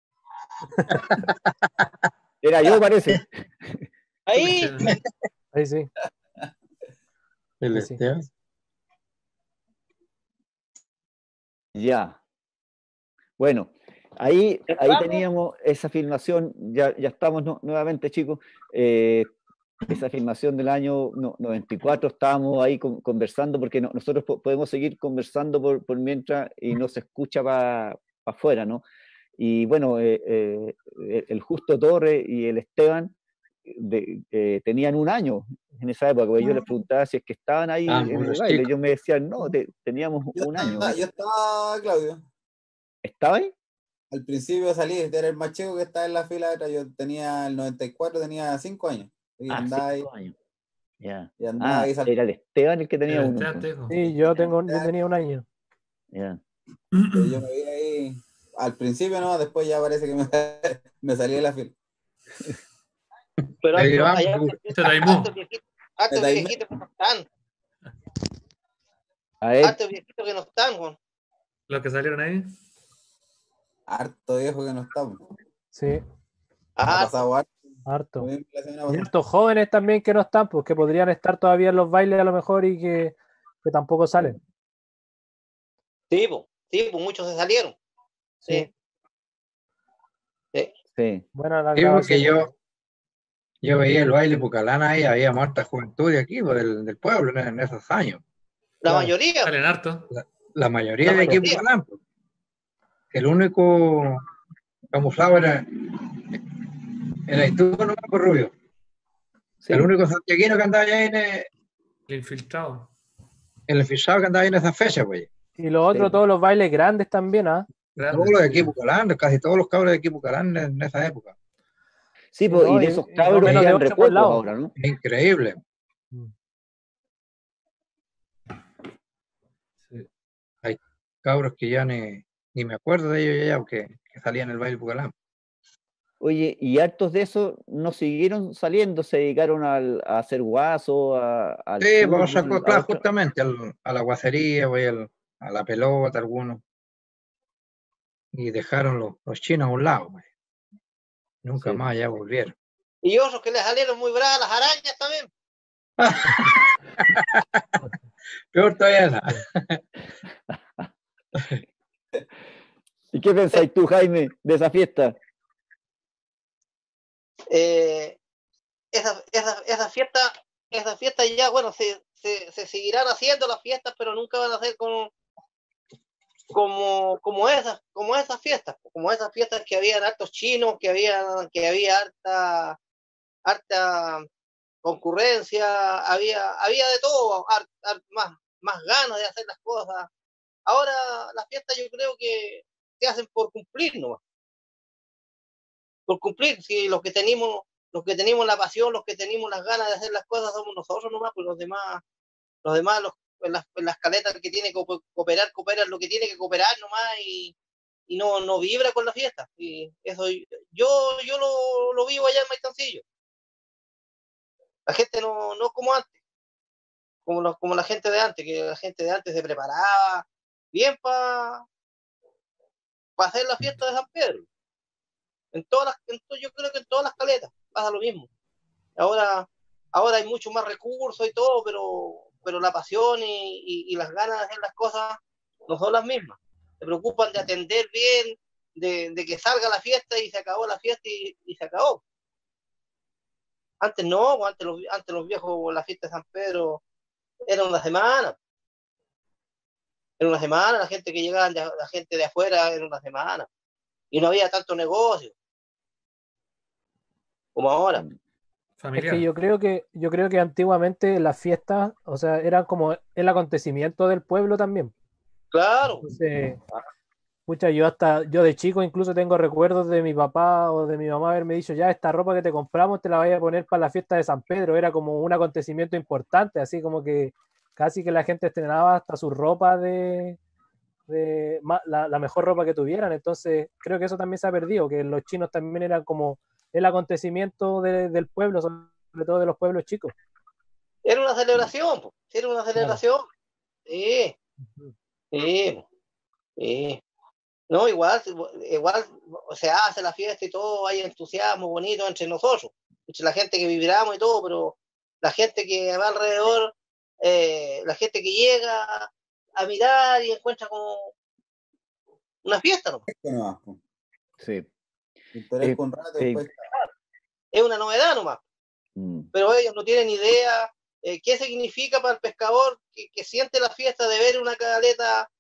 Era yo, parece. Ahí. Ahí sí. El Sí. Esteban. Ya. Bueno, ahí, ahí ¿Estamos? teníamos esa filmación. Ya, ya estamos nu- nuevamente, chicos. Eh, esa filmación del año no- noventa y cuatro, estábamos ahí con- conversando, porque no- nosotros po- podemos seguir conversando por, por mientras y no se escucha para afuera, ¿no? Y bueno, eh, eh, el- el Justo Torre y el Esteban de- eh, tenían un año en esa época, porque yo les preguntaba si es que estaban ahí Ah, en el los baile. chicos. Ellos me decían, no, te- teníamos Yo un año. estaba, yo estaba, Claudio. ¿Estaba ahí? Al principio salí, era el más chico que estaba en la fila de atrás. Yo tenía el noventa y cuatro, tenía cinco años. Y Ah, andaba ahí, cinco años. Ya. y andaba Ah, ahí era el Esteban el que tenía El uno. Esteban te entonces. dijo. Sí, yo tengo, yo tenía un año. Ya. saltando. Yo me vi ahí. Al principio no, después ya parece que me, me salí de la fila. Pero Ahí hay, vamos, hay tú. hartos Se la imó. hartos viejitos, hartos Se la imó. viejitos que no están. A ver, Hartos viejitos que no están, Juan. Los que salieron ahí. Harto viejo que no estamos. Sí, Ha Ah, pasado harto. harto. Lo mismo que la semana Y pasada. hartos jóvenes también que no están, pues que podrían estar todavía en los bailes a lo mejor y que, que tampoco salen. sí, po, sí, pues muchos se salieron. Sí. Sí. sí. Buena la Sí, porque grabación. yo, yo veía el baile Pucalana y había muerta juventud de aquí, pues, del, del pueblo, en, en esos años. La Claro. mayoría. Salen harto. La mayoría La de aquí en mayoría. Pucalán, pues. El único camuflado era, era y tú nomás por Rubio. Sí. El único santiaguino que andaba allá en el, El infiltrado. el fichado que andaba ahí en esa fecha, pues. Y los otros, Sí. todos los bailes grandes también, ¿ah? Grande, Todos los de sí. aquí Pucalán, casi todos los cabros de aquí Pucalán en, en esa época. Sí, Sí, pues, no, y de y- esos y no cabros menos de quedan ocho re por pocos lado. ahora, ¿no? Increíble. Sí. Cabros que ya ni, ni me acuerdo de ellos ya, porque que salían en el baile Pucalán. Oye, y hartos de esos no siguieron saliendo, se dedicaron al, a hacer guaso, a, al Sí, vamos a, fútbol, a claro, otro- justamente al- a la guacería, voy al- a la pelota, algunos. Y dejaron los, los chinos a un lado, pues. Nunca Sí. más ya volvieron. Y otros que le salieron muy bravas las arañas también. Peor todavía. la- ¿Y qué pensáis tú, Jaime, de esa fiesta? Eh, esa, esa, esa fiesta, esa fiesta ya, bueno, se, se, se seguirán haciendo las fiestas, pero nunca van a ser como, como, como esas, como esas fiestas, como esas fiestas que habían hartos chinos, que había, que había harta, harta concurrencia, había, había de todo, har- har- más, más ganas de hacer las cosas. Ahora las fiestas yo creo que se hacen por cumplir nomás. Por cumplir, si los que tenemos los que tenemos la pasión, los que tenemos las ganas de hacer las cosas somos nosotros nomás, pues los demás, los demás, los, en, las, en las caletas que tiene que cooperar, cooperan lo que tiene que cooperar nomás y, y no, no vibra con la fiesta. Y eso yo, yo lo, lo vivo allá en Maitancillo. La gente no, no como antes, como, los, como la gente de antes, que la gente de antes se preparaba bien para pa hacer la fiesta de San Pedro. En todas las, en to, yo creo que en todas las caletas pasa lo mismo. Ahora, ahora hay mucho más recursos y todo, pero, pero la pasión y, y, y las ganas de hacer las cosas no son las mismas. Se preocupan de atender bien, de, de que salga la fiesta y se acabó la fiesta y, y se acabó. Antes no, antes los, antes los viejos, la fiesta de San Pedro era una semana. Era una semana, la gente que llegaba, la gente de afuera era una semana. Y no había tanto negocio como ahora. Es que yo creo que yo creo que antiguamente las fiestas, o sea, eran como el acontecimiento del pueblo también. Claro. Entonces, pucha, yo hasta yo de chico incluso tengo recuerdos de mi papá o de mi mamá haberme dicho, ya esta ropa que te compramos te la vaya a poner para la fiesta de San Pedro. Era como un acontecimiento importante, así como que casi que la gente estrenaba hasta su ropa de, de la, la mejor ropa que tuvieran. Entonces creo que eso también se ha perdido, que los chinos también eran como el acontecimiento de, del pueblo, sobre todo de los pueblos chicos. Era una celebración, po. Era una celebración. Sí. Sí. Sí. No, igual, igual se hace la fiesta y todo, hay entusiasmo bonito entre nosotros, entre la gente que vibramos y todo, pero la gente que va alrededor, eh, la gente que llega a mirar y encuentra como una fiesta, ¿no? Sí. Eh, un rato, eh, después... Es una novedad nomás, mm. pero ellos no tienen idea eh, qué significa para el pescador que, que siente la fiesta de ver una caleta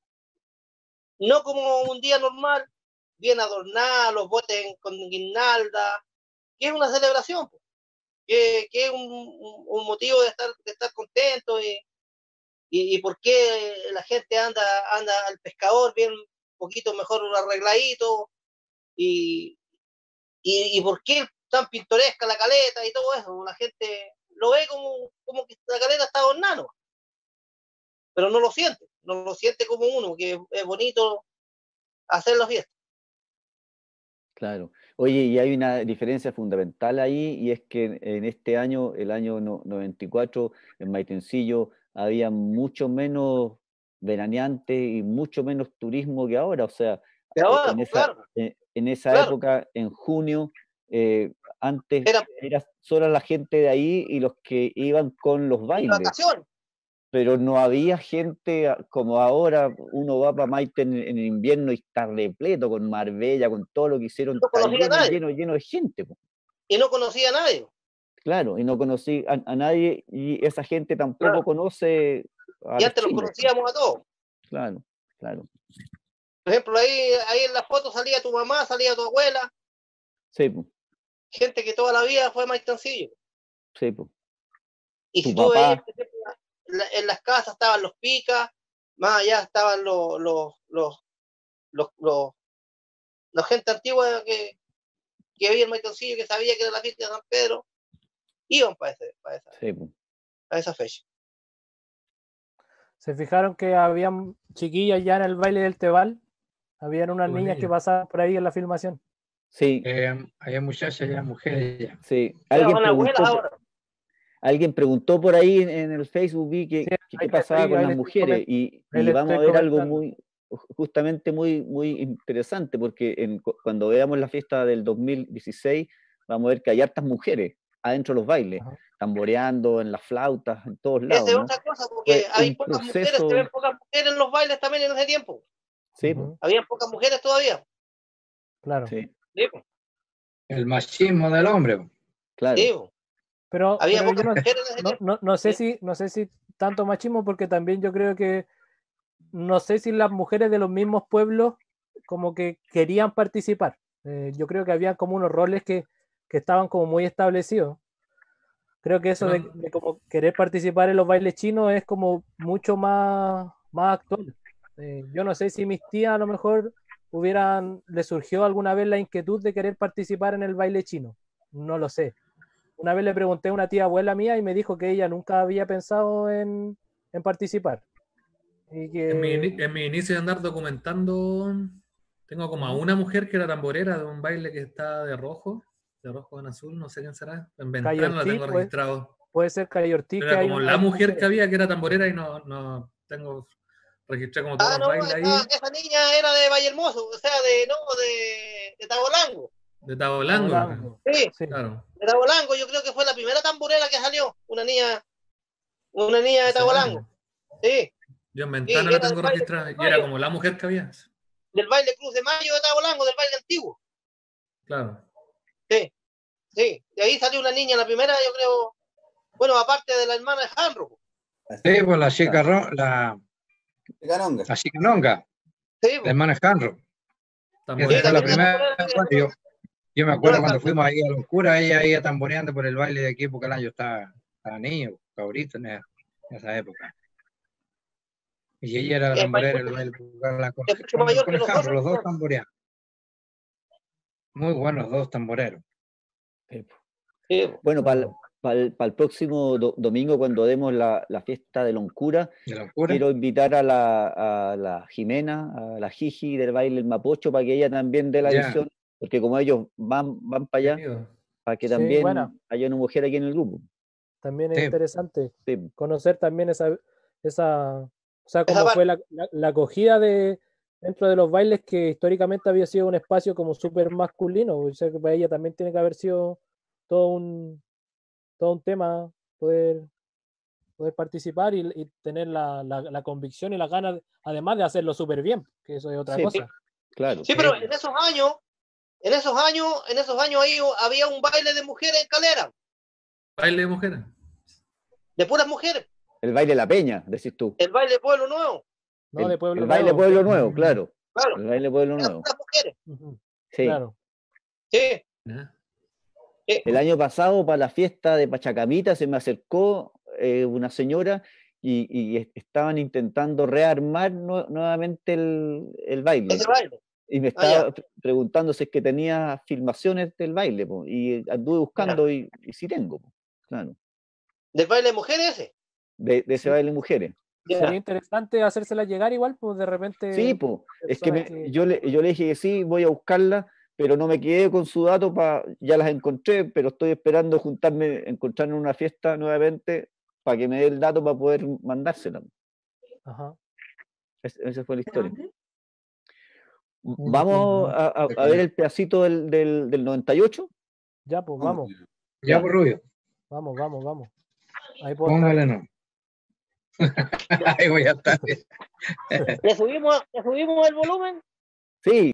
no como un día normal, bien adornada, los botes con guirnalda, que es una celebración, que, que es un, un, un motivo de estar, de estar contento y, y, y por qué la gente anda, anda al pescador bien un poquito mejor arregladito y, y, y por qué tan pintoresca la caleta y todo eso, la gente lo ve como, como que la caleta está adornada, pero no lo siente, no lo siente como uno, que es bonito hacer la fiesta. Claro. Oye, y hay una diferencia fundamental ahí, y es que en este año, el año noventa y cuatro, en Maitencillo, había mucho menos veraneantes y mucho menos turismo que ahora. O sea, ahora, en, esa, claro, en, en esa claro. época, en junio, eh, antes era, era solo la gente de ahí y los que iban con los bailes. Vacaciones. Pero no había gente como ahora. Uno va para Maite en, en invierno y está repleto con Marbella, con todo lo que hicieron, no está lleno, lleno, lleno de gente. Po. Y no conocía a nadie. Claro, y no conocí a, a nadie, y esa gente tampoco claro. conoce a y antes los conocíamos a todos. Claro, claro. Por ejemplo, ahí, ahí en la foto salía tu mamá, salía tu abuela. Sí, po. Gente que toda la vida fue Maitancillo. Sí, po. Y tu si tú papá. veías, en las casas estaban los picas, más allá estaban los los los los, los, los gente antigua que, que había en Maitancillo, que sabía que era la fiesta de San Pedro, iban para, ese, para, esa, sí. para esa fecha. ¿Se fijaron que habían chiquillas ya en el baile del Tebal? Habían unas niñas que pasaban por ahí en la filmación. Sí. Eh, había muchachas ya, mujeres ya. Sí. ¿Alguien preguntó, Alguien preguntó por ahí en, en el Facebook, vi que, sí, qué pasaba ahí, con las mujeres, y, y vamos a ver algo muy, justamente muy, muy interesante, porque en, cuando veamos la fiesta del dos mil dieciséis, vamos a ver que hay hartas mujeres adentro de los bailes, ajá, tamboreando, en las flautas, en todos lados. Esa es ¿no? otra cosa, porque Fue hay pocas proceso... mujeres, se ven pocas mujeres en los bailes también en ese tiempo. Sí. Uh-huh. Habían pocas mujeres todavía. Claro. Sí. Sí. El machismo del hombre. Claro. Sí. Pero, había pero pocas no, mujeres en ese no, tiempo. No, no, sé si, no sé si tanto machismo, porque también yo creo que no sé si las mujeres de los mismos pueblos como que querían participar. Eh, yo creo que había como unos roles que, que estaban como muy establecidos. Creo que eso no. de, de como querer participar en los bailes chinos es como mucho más, más actual. Eh, yo no sé si mis tías a lo mejor hubieran, les surgió alguna vez la inquietud de querer participar en el baile chino. No lo sé. una vez le pregunté a una tía abuela mía y me dijo que ella nunca había pensado en, en participar. Y que... En mi, ini- en mi inicio de andar documentando, tengo como a una mujer que era tamborera de un baile que está de rojo, de rojo en azul, no sé quién será. En Calle Ventana la Ortiz, tengo pues. registrado. Puede ser Calle Ortiz. Era que hay como un- la hay mujer mujeres. que había que era tamborera y no, no tengo, registré como todos Ah, los no, bailes ahí esa, esa niña era de Valle Hermoso, o sea, de, no, de, de Tabolango. de Tabolango. Tabolango. Sí, Sí. Claro. de Tabolango, yo creo que fue la primera tamborera que salió, una niña, una niña de Ese Tabolango. año. Sí, Yo en Sí, Ventana era la del tengo baile registrada Cruz y de era Mayo. como la mujer que había. del baile Cruz de Mayo de Tabolango, del baile antiguo. Claro. Sí, sí, de ahí salió una niña, la primera, yo creo, bueno, aparte de la hermana de Hanro. Sí, pues la chica, ro- la, Chicanonga. la chicanonga, Sí, la pues. hermana Escanro. Esa Tamborera. fue la también primera. era tamborera Bueno, que- yo, yo me acuerdo Yo la cuando canté. fuimos ahí a Locura, ella iba tamboreando por el baile de aquí, porque el año estaba, estaba niño, cabrito en esa, en esa época. Y ella era la Es tamborera mayor- del baile, porque la con, es mucho con, mayor con que Escanro, nosotros. los dos tamboreando. Muy buenos los dos tamboreros. Sí, pues. Bueno, para el próximo do- domingo, cuando demos la, la fiesta de Loncura, De Locura. quiero invitar a la, a la Jimena, a la Jiji del baile El Mapocho, para que ella también dé la Ya. visión, porque como ellos van, van para allá, Bienvenido. para que Sí, también buena. haya una mujer aquí en el grupo. También es Sí. interesante Sí, conocer también esa, esa, o sea, Esa cómo fue parte. la, la- la acogida de dentro de los bailes que históricamente había sido un espacio como súper masculino. O sea, que para ella también tiene que haber sido todo un, todo un tema poder, poder participar y, y tener la, la, la convicción y las ganas, además de hacerlo súper bien, que eso es otra Sí. cosa. claro. Sí, pero en esos años, en esos años, en esos años ahí había un baile de mujeres en Calera, Baile de mujeres. de puras mujeres, El baile La Peña, decís tú. el baile Pueblo Nuevo, No, el, de Pueblo el baile Nuevo. Pueblo Nuevo, claro. claro, El baile Pueblo eran Nuevo. puras mujeres. Ujú, Sí. claro. Sí, ¿Ya? sí. El año pasado, para la fiesta de Pachacamita, se me acercó eh, una señora y, y est- estaban intentando rearmar nue- nuevamente el, el baile. Ese baile. Y me Ah, estaba pre- preguntando si es que tenía filmaciones del baile, po, y anduve buscando y, y sí tengo, po, claro, Del baile de mujeres ese. de, de ese Sí. baile mujeres. Ya. Sería interesante hacérsela llegar igual, pues de repente. Sí, pues, es que, me- personas que- yo, le, yo le dije que sí, voy a buscarla, pero no me quedé con su dato, pa, ya las encontré, pero estoy esperando juntarme, encontrarme en una fiesta nuevamente para que me dé el dato para poder mandársela. Ajá. Es- esa fue la historia. Vamos a, a- a ver el pedacito del, del, del noventa y ocho. Ya, pues vamos, Ya por Rubio. vamos, vamos, vamos. Ahí puedo Póngale estar. no. Ahí voy a estar. ¿Le subimos, le subimos el volumen? Sí.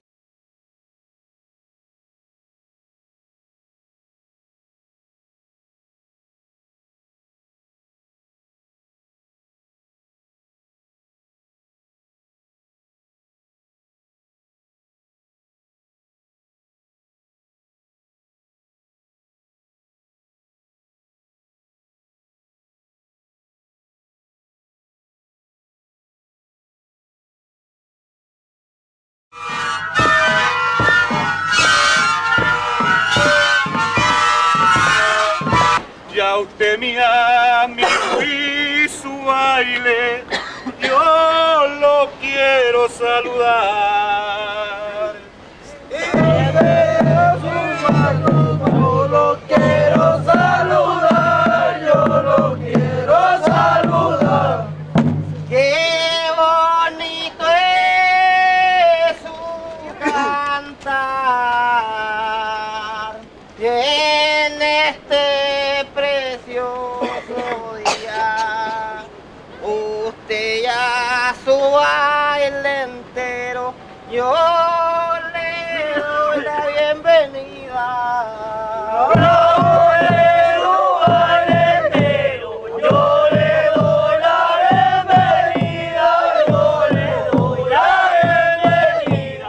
Ya usted me ha mirado y su baile, yo lo quiero saludar. Yo lo quiero saludar, yo lo quiero saludar. Qué bonito es su cantar. Y en este precioso día, usted ya su baile entero, yo le doy la bienvenida. Yo le doy la bienvenida, yo le doy la bienvenida.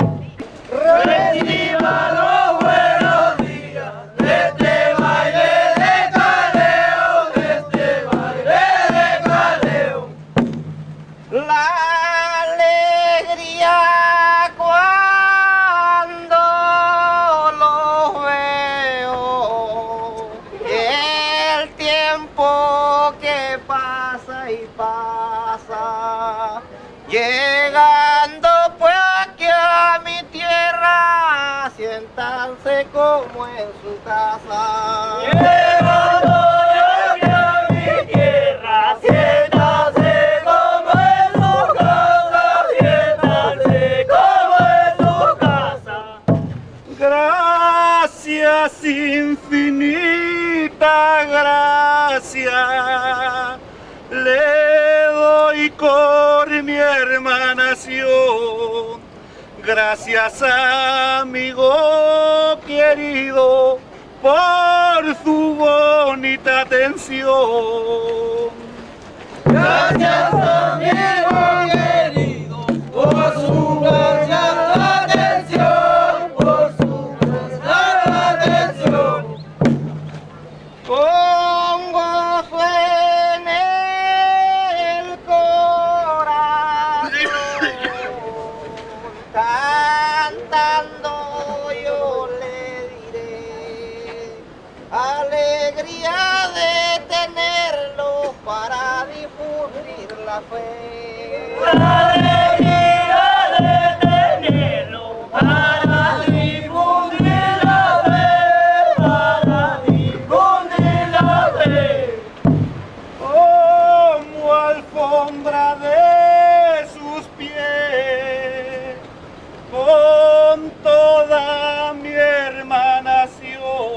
Reciba los buenos días de este baile de caleo, de este baile de caleo. La alegría tiempo que pasa y pasa, llegando pues aquí a mi tierra, siéntanse como en su casa. Llegando aquí a mi tierra, siéntanse como en su casa, siéntanse como en su casa. Gracias, infinita gracia, le doy por mi hermanación. Gracias, amigo querido, por su bonita atención. Gracias, amigo querido, por su bonita atención, por su bonita atención. Con gozo en el corazón, cantando yo le diré, alegría de tenerlo para difundir la fe. Alegría de tenerlo para difundir la fe, para difundir la fe. Como alfombra de sus pies, con toda mi hermanación,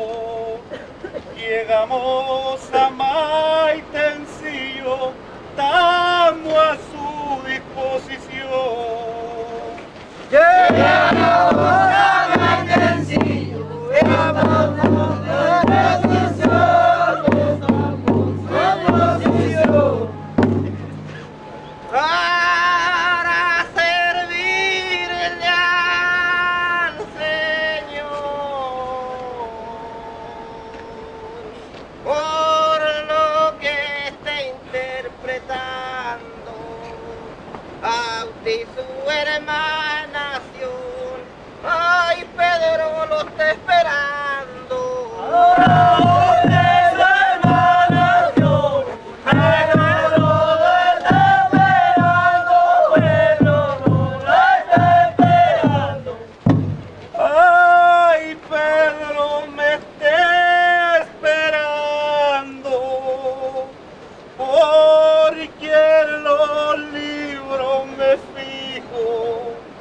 llegamos a Maitencillo, estamos a su disposición. Llegamos a Maitencillo, estamos a su disposición. Para servirle al Señor, por lo que esté interpretando, a usted y su hermanación, ay, Pedro lo está esperando. Ahora usted su hermanación, Pedro lo está esperando, Pedro lo está esperando. Ay, Pedro me esté esperando, porque en los libros me fijo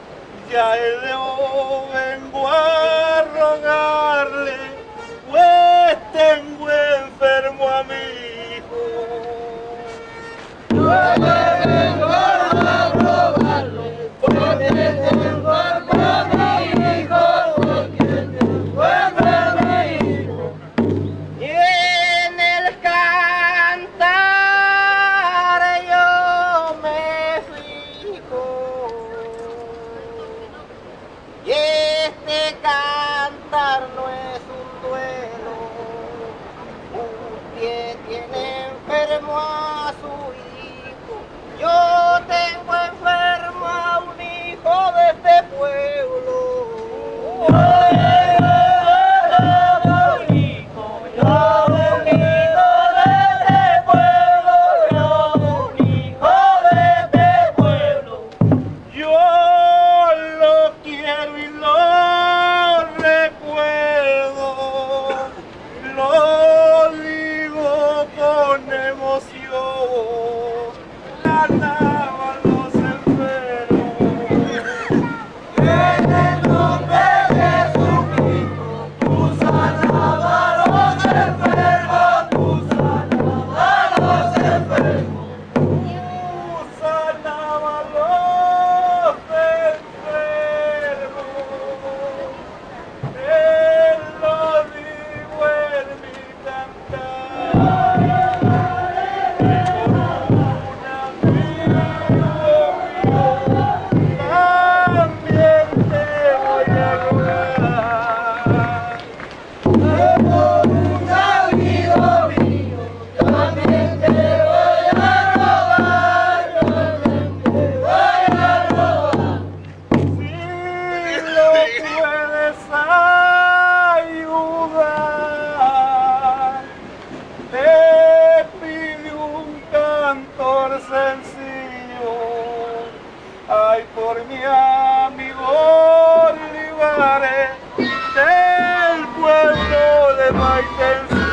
por mi amigo Olivares del pueblo de Maitencillo.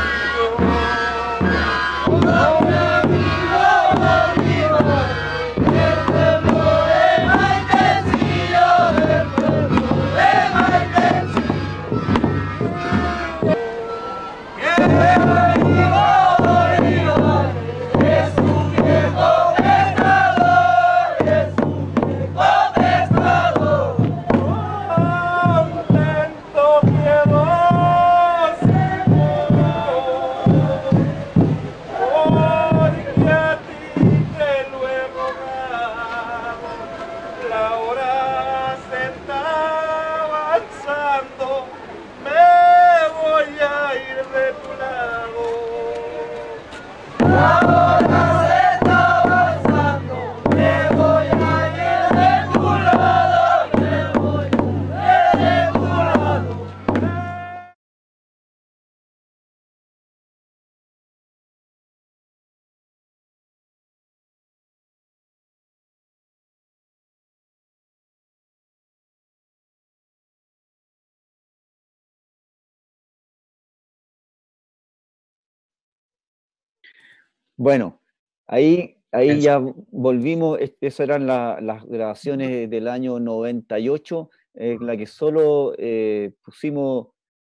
Bueno, ahí, ahí ya volvimos, es- esas eran la- las grabaciones del año noventa y ocho, en la que solo eh, pusimos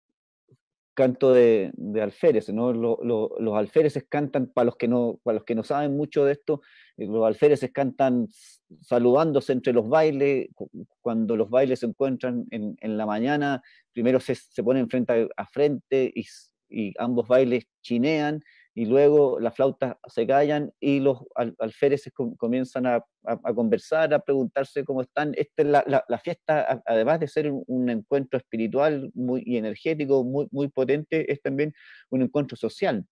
canto de, de alféreces, ¿no? Lo- lo- los alféreces cantan, para los que no, para los que no saben mucho de esto, eh, los alféreces cantan s- saludándose entre los bailes. cu- cuando los bailes se encuentran en, en la mañana, primero se, se ponen frente a, a frente y, s- y ambos bailes chinean, y luego las flautas se callan y los al- alféreces com- comienzan a, a- a conversar, a preguntarse cómo están. Esta es la, la- la fiesta, a- además de ser un, un encuentro espiritual muy, y energético muy, muy potente, es también un encuentro social.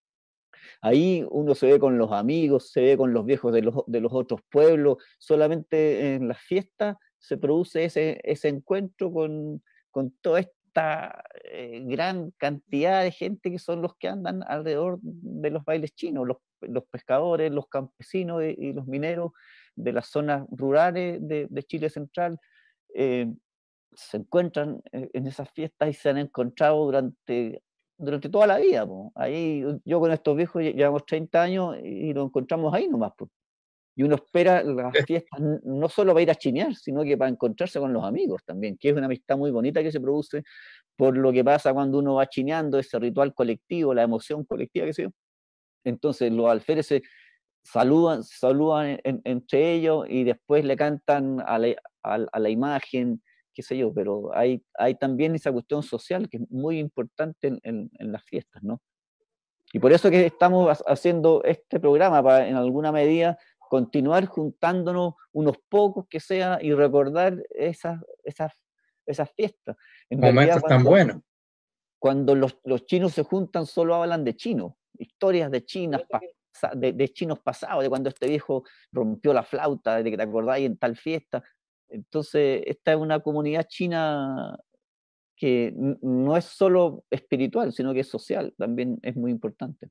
Ahí uno se ve con los amigos, se ve con los viejos de los, de los otros pueblos. Solamente en las fiestas se produce ese, ese encuentro con, con toda esta eh, gran cantidad de gente que son los que andan alrededor de los bailes chinos, los, los pescadores, los campesinos y, y los mineros de las zonas rurales de, de Chile Central. eh, Se encuentran eh, en esas fiestas y se han encontrado durante, durante toda la vida, po. Ahí yo con estos viejos lle- llevamos treinta años y nos encontramos ahí nomás, po. Y uno espera las fiestas n- no solo para ir a chinear, sino que para encontrarse con los amigos también, que es una amistad muy bonita que se produce por lo que pasa cuando uno va chineando, ese ritual colectivo, la emoción colectiva, que sé yo. Entonces los alféreces saludan, saludan en- entre ellos y después le cantan a la, a, a la imagen, qué sé yo, pero hay, hay también esa cuestión social que es muy importante en, en- en las fiestas, ¿no? Y por eso que estamos ha- haciendo este programa, para en alguna medida continuar juntándonos unos pocos que sea y recordar esas, esas, esas fiestas. En realidad, Momentos tan cuando, buenos. cuando los, los chinos se juntan, solo hablan de chinos, historias de chinas, pasa- de, de chinos pasados, de cuando este viejo rompió la flauta, de que te acordáis en tal fiesta. Entonces, esta es una comunidad china que n- no es solo espiritual, sino que es social, también es muy importante.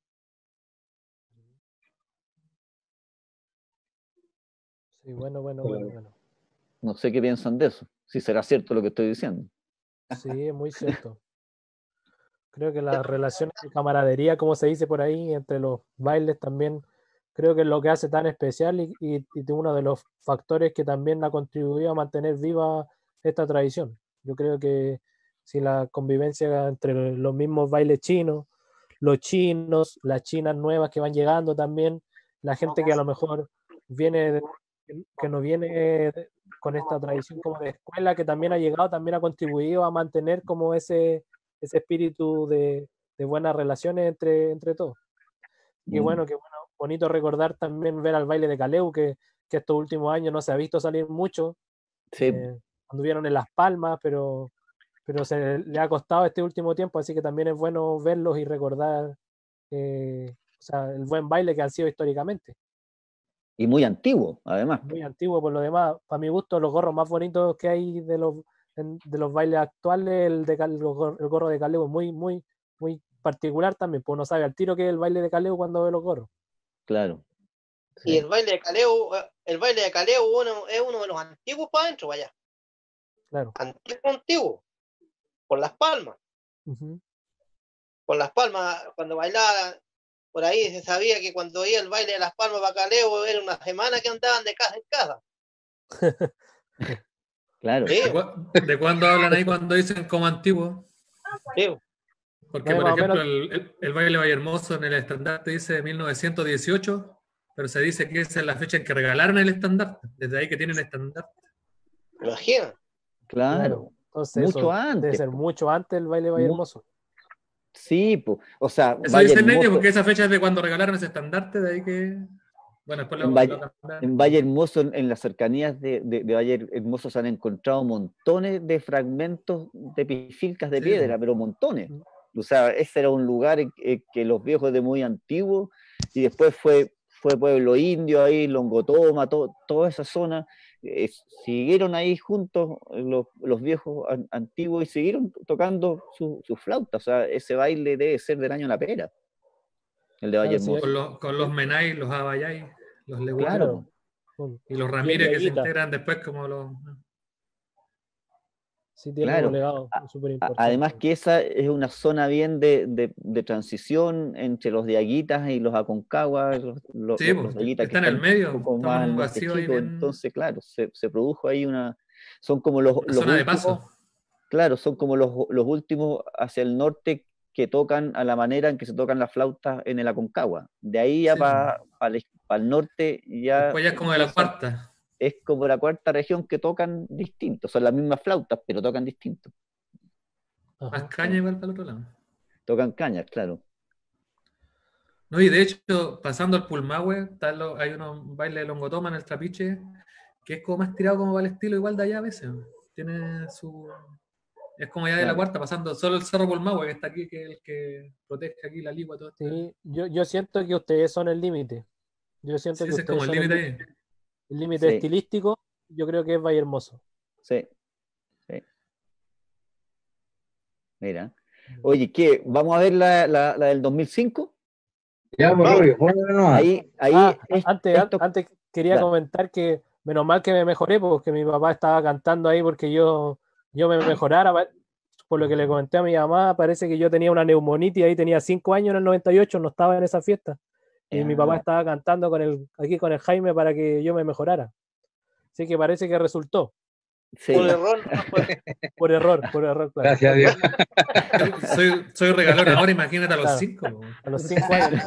Sí, bueno, bueno, bueno, bueno. No sé qué piensan de eso, si será cierto lo que estoy diciendo. Sí, es muy cierto. Creo que las relaciones de camaradería, como se dice por ahí, entre los bailes también, creo que es lo que hace tan especial y, y, y uno de los factores que también ha contribuido a mantener viva esta tradición. Yo creo que si la convivencia entre los mismos bailes chinos, los chinos, las chinas nuevas que van llegando también, la gente que a lo mejor viene, de- que no viene con esta tradición como de escuela, que también ha llegado, también ha contribuido a mantener como ese ese espíritu de, de buenas relaciones entre, entre todos. Y Mm. bueno, qué bueno, bonito recordar también ver al baile de Caleu, que, que estos últimos años no se ha visto salir mucho. Sí, Eh, anduvieron en Las Palmas, pero, pero se le ha costado este último tiempo, así que también es bueno verlos y recordar eh, o sea, el buen baile que han sido históricamente. y muy antiguo, además. Muy antiguo por lo demás. Para mi gusto, los gorros más bonitos que hay de los, en- de los bailes actuales, el, de, Cal- los gor- el gorro de Caleu es muy, muy, muy particular también, pues uno sabe al tiro que es el baile de Caleu cuando ve los gorros. Claro. Y el baile de Caleu, eh, el baile de Caleo uno, es uno de los antiguos para adentro, vaya. Claro. Antiguo, antiguo. Por Las Palmas. Ujú. Por Las Palmas, cuando bailaba, por ahí se sabía que cuando iba el baile de Las Palmas para Caleo era una semana que andaban de casa en casa. Claro. Sí, ¿De, cu- de cuándo hablan ahí cuando dicen como antiguo? sí. Porque, Bueno, por más o ejemplo, menos- el, el, el baile Valle Hermoso en el estandarte dice mil novecientos dieciocho, pero se dice que esa es la fecha en que regalaron el estandarte. Desde ahí que tienen estandarte. Imagina. Claro. Entonces, Mucho eso antes, debe ser po. mucho antes el baile Valle Mu- Hermoso. Sí, pues. O sea, Eso Valle dice el medio Hermoso, porque esa fecha es de cuando regalaron ese estandarte, de ahí que. Bueno, después lo, en lo Valle, cambiaron. en Valle Hermoso, en, en las cercanías de, de- de Valle Hermoso se han encontrado montones de fragmentos de pifilcas de Sí, piedra, po. pero montones. O sea, ese era un lugar en, en que los viejos de muy antiguo, y después fue, fue pueblo indio ahí, Longotoma, to- toda esa zona, eh, siguieron ahí juntos los, los viejos an- antiguos y siguieron tocando su, su flauta. O sea, ese baile debe ser del año La Pera, el de Valle Claro, sí, Hermoso. Con los, con los Menay, los Abayay, los Leguay Claro. Claro. y los Ramírez que se Diaguita. integran después como los. Sí, tiene Claro. un legado súper A- importante. Además que esa es una zona bien de, de- de transición entre los Diaguitas y los Aconcagua, los, los, Sí, los pues, Diaguitas que está en el están medio, un poco estamos más en un al norte vacío ahí chico, bien. entonces claro, se, se produjo ahí una, son como los, Una los zona de últimos, paso. claro, son como los, los últimos hacia el norte que tocan a la manera en que se tocan las flautas en el Aconcagua. De ahí ya Sí, para el norte ya Después ya es como de la empiezan- cuarta. es como la cuarta región que tocan distinto, son las mismas flautas, pero tocan distinto. Ajá. Más caña igual para el otro lado. Tocan cañas, claro. No, y de hecho, pasando al Pulmahue, está lo- hay unos bailes de Longotoma en el Trapiche, que es como más tirado como para el estilo igual de allá a veces. Tiene su. Es como ya de la Claro. cuarta, pasando solo el Cerro Pulmahue, que está aquí, que es el que protege aquí la ligua, todo esto. Sí, yo, yo siento que ustedes son el límite. Yo siento Sí, que ese es como ustedes el son el límite ahí. límite. El límite Sí. estilístico, yo creo que es Valle Hermoso. Sí. Sí. Mira. Oye, ¿qué? ¿Vamos a ver la, la, la del dos mil cinco? Ya, por Vamos. Rubio, póngale nomás. Ahí, ahí Ah, es- antes, esto- antes quería Ya. comentar que menos mal que me mejoré porque mi papá estaba cantando ahí porque yo, yo me mejorara. pa- Por lo que le comenté a mi mamá, parece que yo tenía una neumonitis, ahí tenía cinco años en el noventa y ocho, no estaba en esa fiesta. Y mi Ya. papá estaba cantando con el, aquí con el Jaime para que yo me mejorara. Así que parece que resultó. Sí. Por error, no fue. Por error, por error, claro. Gracias a Dios. Soy, soy regalón ahora, imagínate a los Claro. cinco. po. A los cinco años.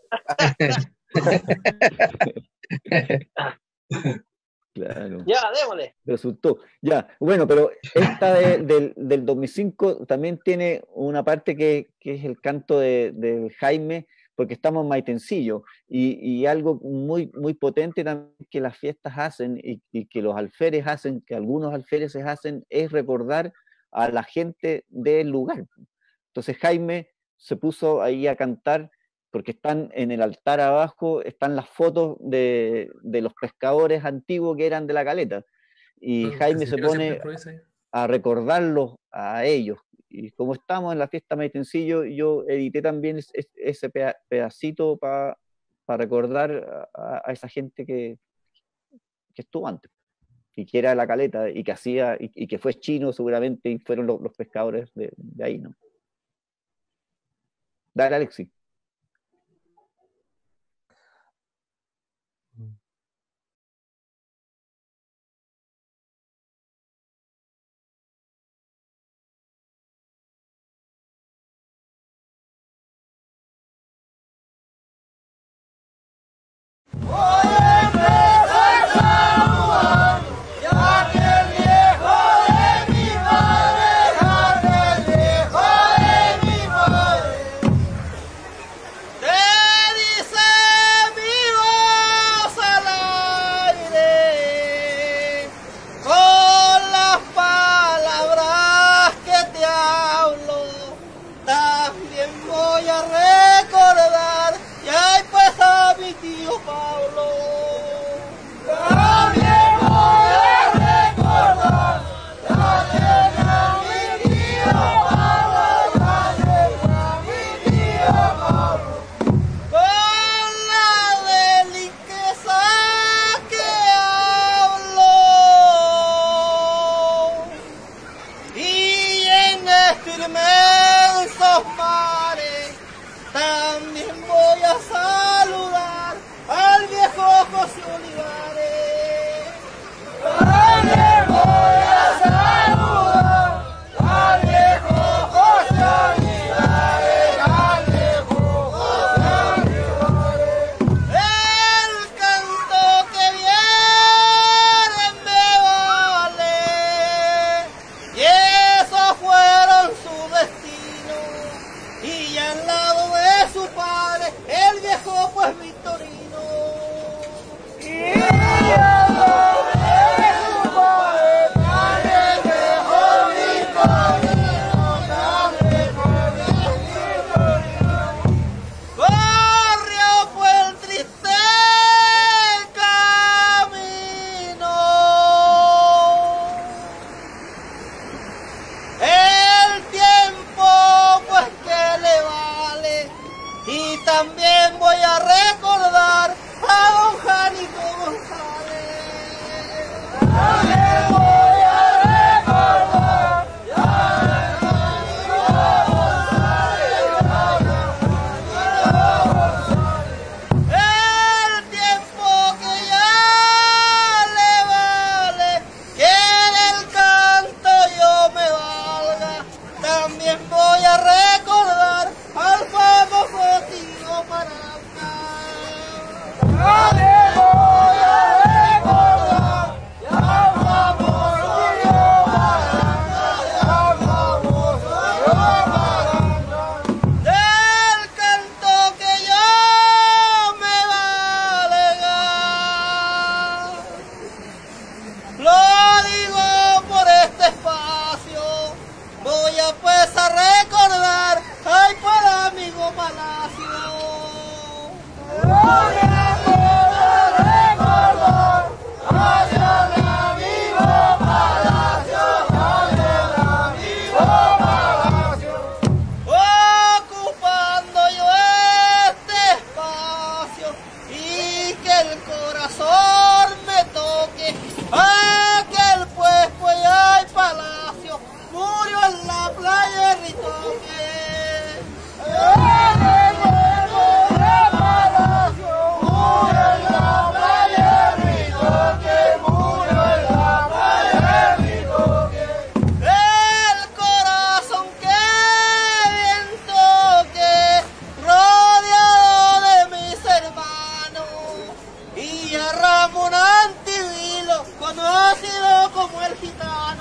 Claro. Ya, démosle. Resultó. Ya, bueno, pero esta de- del, del dos mil cinco también tiene una parte que, que es el canto de, del Jaime, porque estamos en Maitencillo, y, y algo muy, muy potente también que las fiestas hacen y, y que los alférez hacen, que algunos alféreces hacen, es recordar a la gente del lugar. Entonces Jaime se puso ahí a cantar, porque están en el altar abajo, están las fotos de, de los pescadores antiguos que eran de la caleta. Y Que Jaime se se tiró siempre pone improvisa ahí. a recordarlos a ellos. Y como estamos en la fiesta Maitencillo, yo edité también es- es- ese peda- pedacito para recordar a, a esa gente que, que estuvo antes, y que era de la caleta, y que hacía, y, y que fue chino seguramente, y fueron los, los pescadores de, de ahí, ¿no? Dale, Alexi. Ya que el viejo de mi madre, ya que el viejo de mi madre, te dice mi voz al corazón me toque, aquel pues pues hay palacio, murió en la playa de Ritoque. Conocido como el gitano.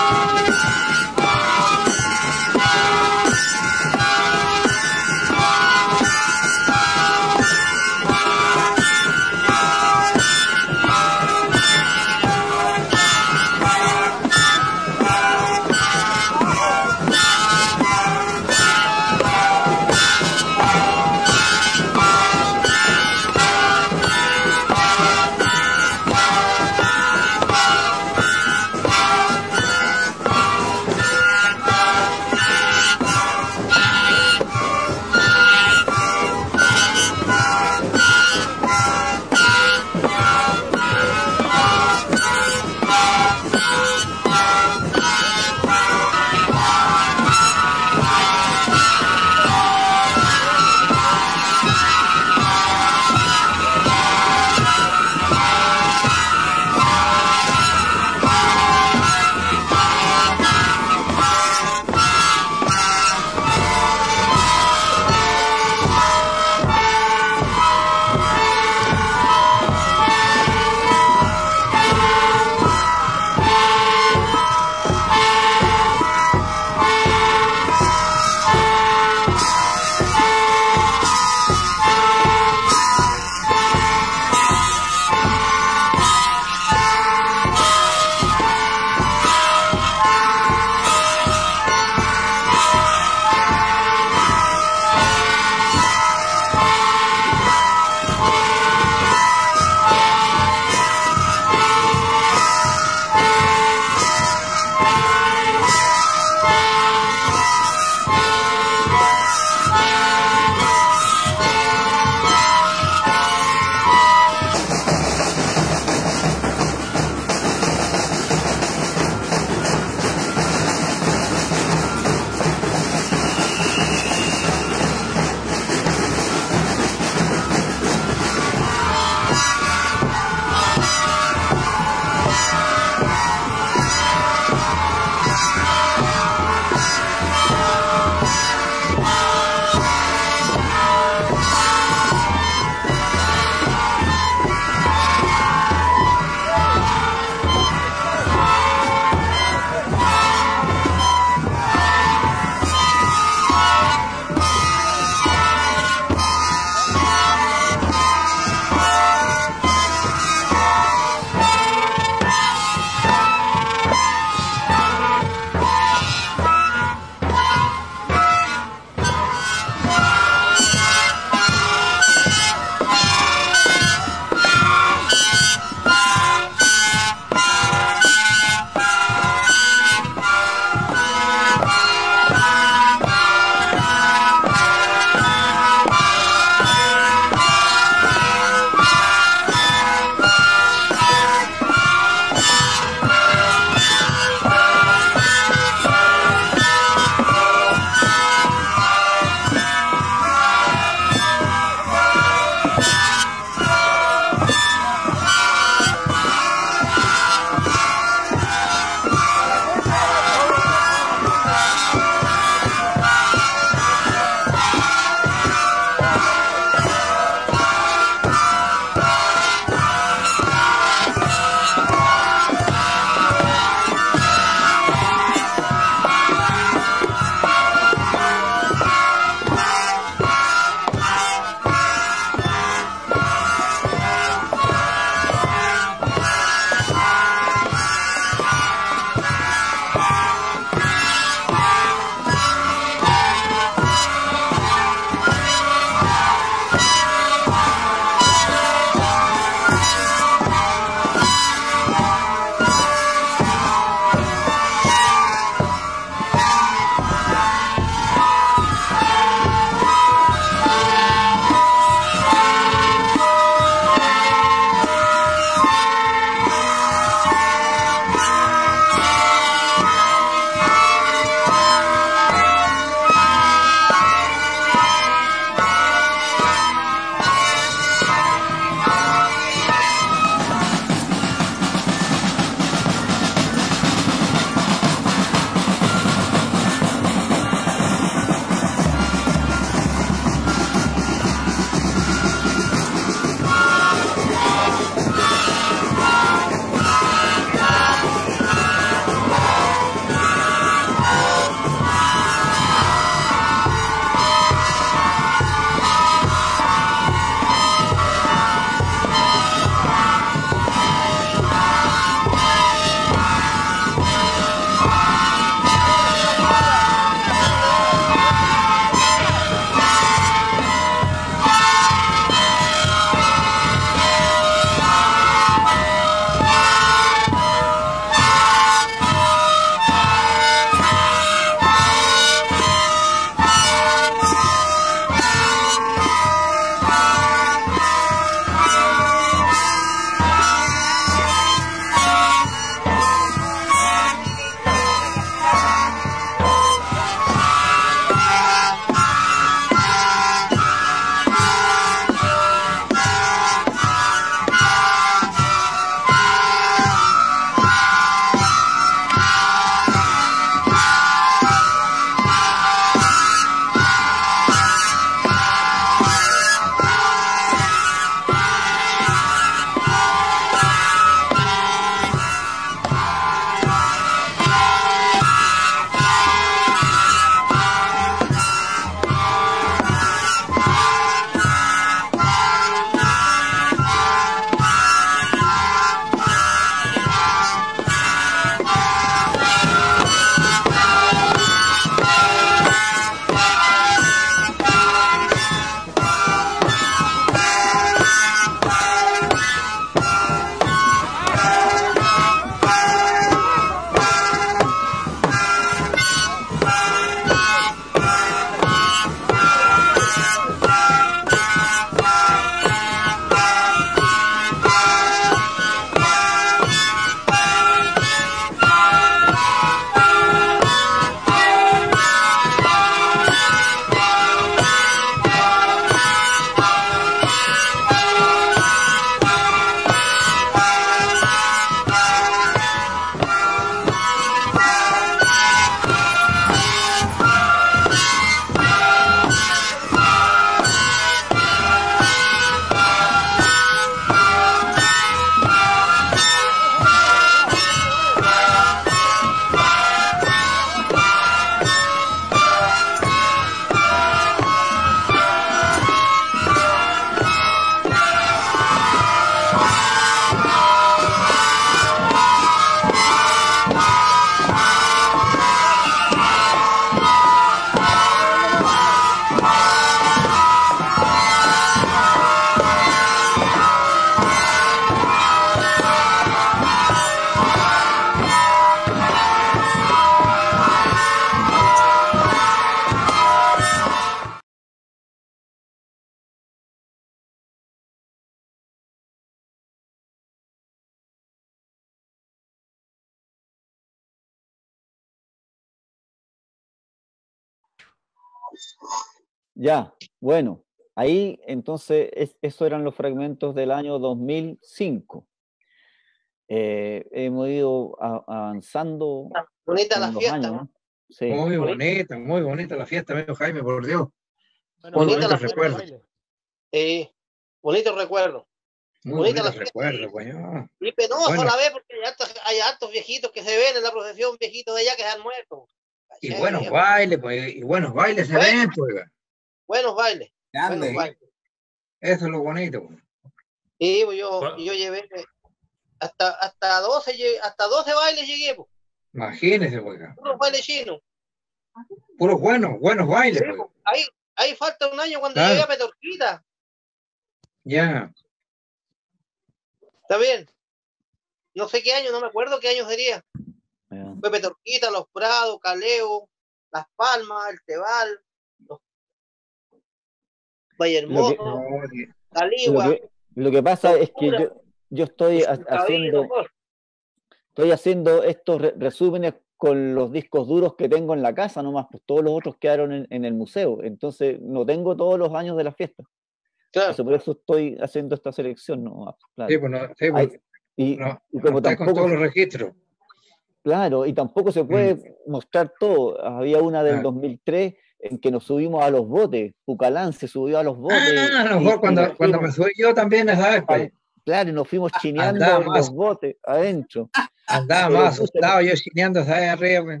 Ya, bueno, ahí entonces es, esos eran los fragmentos del año dos mil cinco. Eh, hemos ido a- avanzando Bonita con la los fiesta, años, ¿no? ¿no? Sí. Muy bonita, muy bonita la fiesta, amigo Jaime, por Dios. Bueno, Muy Bonita bonitos la fiesta. recuerdos. baile. Eh, bonito recuerdo. Muy Bonita la bonitos fiesta. recuerdos, pues. ah. Y penoso Bueno. a la vez porque hay hartos, hay hartos viejitos que se ven en la procesión, viejitos de allá que se han muerto. Y ¿Cachai? buenos bailes, pues, y buenos bailes se Bueno. ven, pues. Buenos bailes. Grande. Buenos bailes. Eso es lo bonito. pues. Y pues, yo, Bueno. yo llevé hasta, hasta, doce, lle- hasta doce bailes llegué, pues. Imagínese, pues. Puros bailes chinos. Puros buenos, buenos bailes, Sí, pues. pues, ahí, ahí falta un año cuando Claro. llegué a Petorquita. Ya. ¿Está bien? No sé qué año, no me acuerdo qué año sería. Ya. Fue Petorquita, Los Prados, Caleo, Las Palmas, El Tebal, los Valle Lo que- Hermoso, No, que- Lo Caligua, que, lo que pasa es que yo, yo estoy ha- haciendo, Cabildo, estoy haciendo estos re- resúmenes con los discos duros que tengo en la casa nomás, pues todos los otros quedaron en, en el museo, entonces no tengo todos los años de la fiesta. claro. Entonces, por eso estoy haciendo esta selección, ¿no? Claro. sí, pues no, sí, pues, Hay- y, no, y no como está con tampoco, todos los registros. claro, y tampoco se puede mostrar todo. Había una del Ah. dos mil tres en que nos subimos a los botes, Pucalán se subió a los botes. Ah, a lo y- mejor y cuando, nos cuando me fuimos subí yo también, ¿sabes? Pues, a- claro, y nos fuimos chineando andaba en más- los botes adentro. andaba Pero más pucha, asustado yo chineando, ¿sabes? Arriba, pues.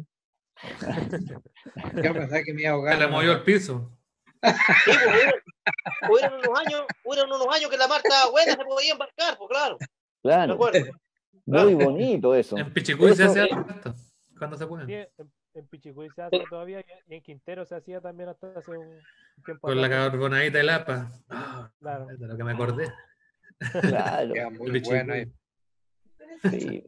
Yo pensaba que me iba a Se ahogar. le movió el piso. Sí, pues, hubieron- hubieron unos años, hubieron unos años que la mar estaba buena, se podía embarcar, pues claro, me claro, acuerdo. muy bonito eso. En Pichicuy se Eso- hace harto, cuando se Sí, puede. en, en Pichicuy se hace todavía y en Quintero se hacía también hasta hace un tiempo. Con la atrás. carbonadita de lapa. Ah, Claro. de lo que me acordé. Claro, Queda muy El bueno ahí. sí.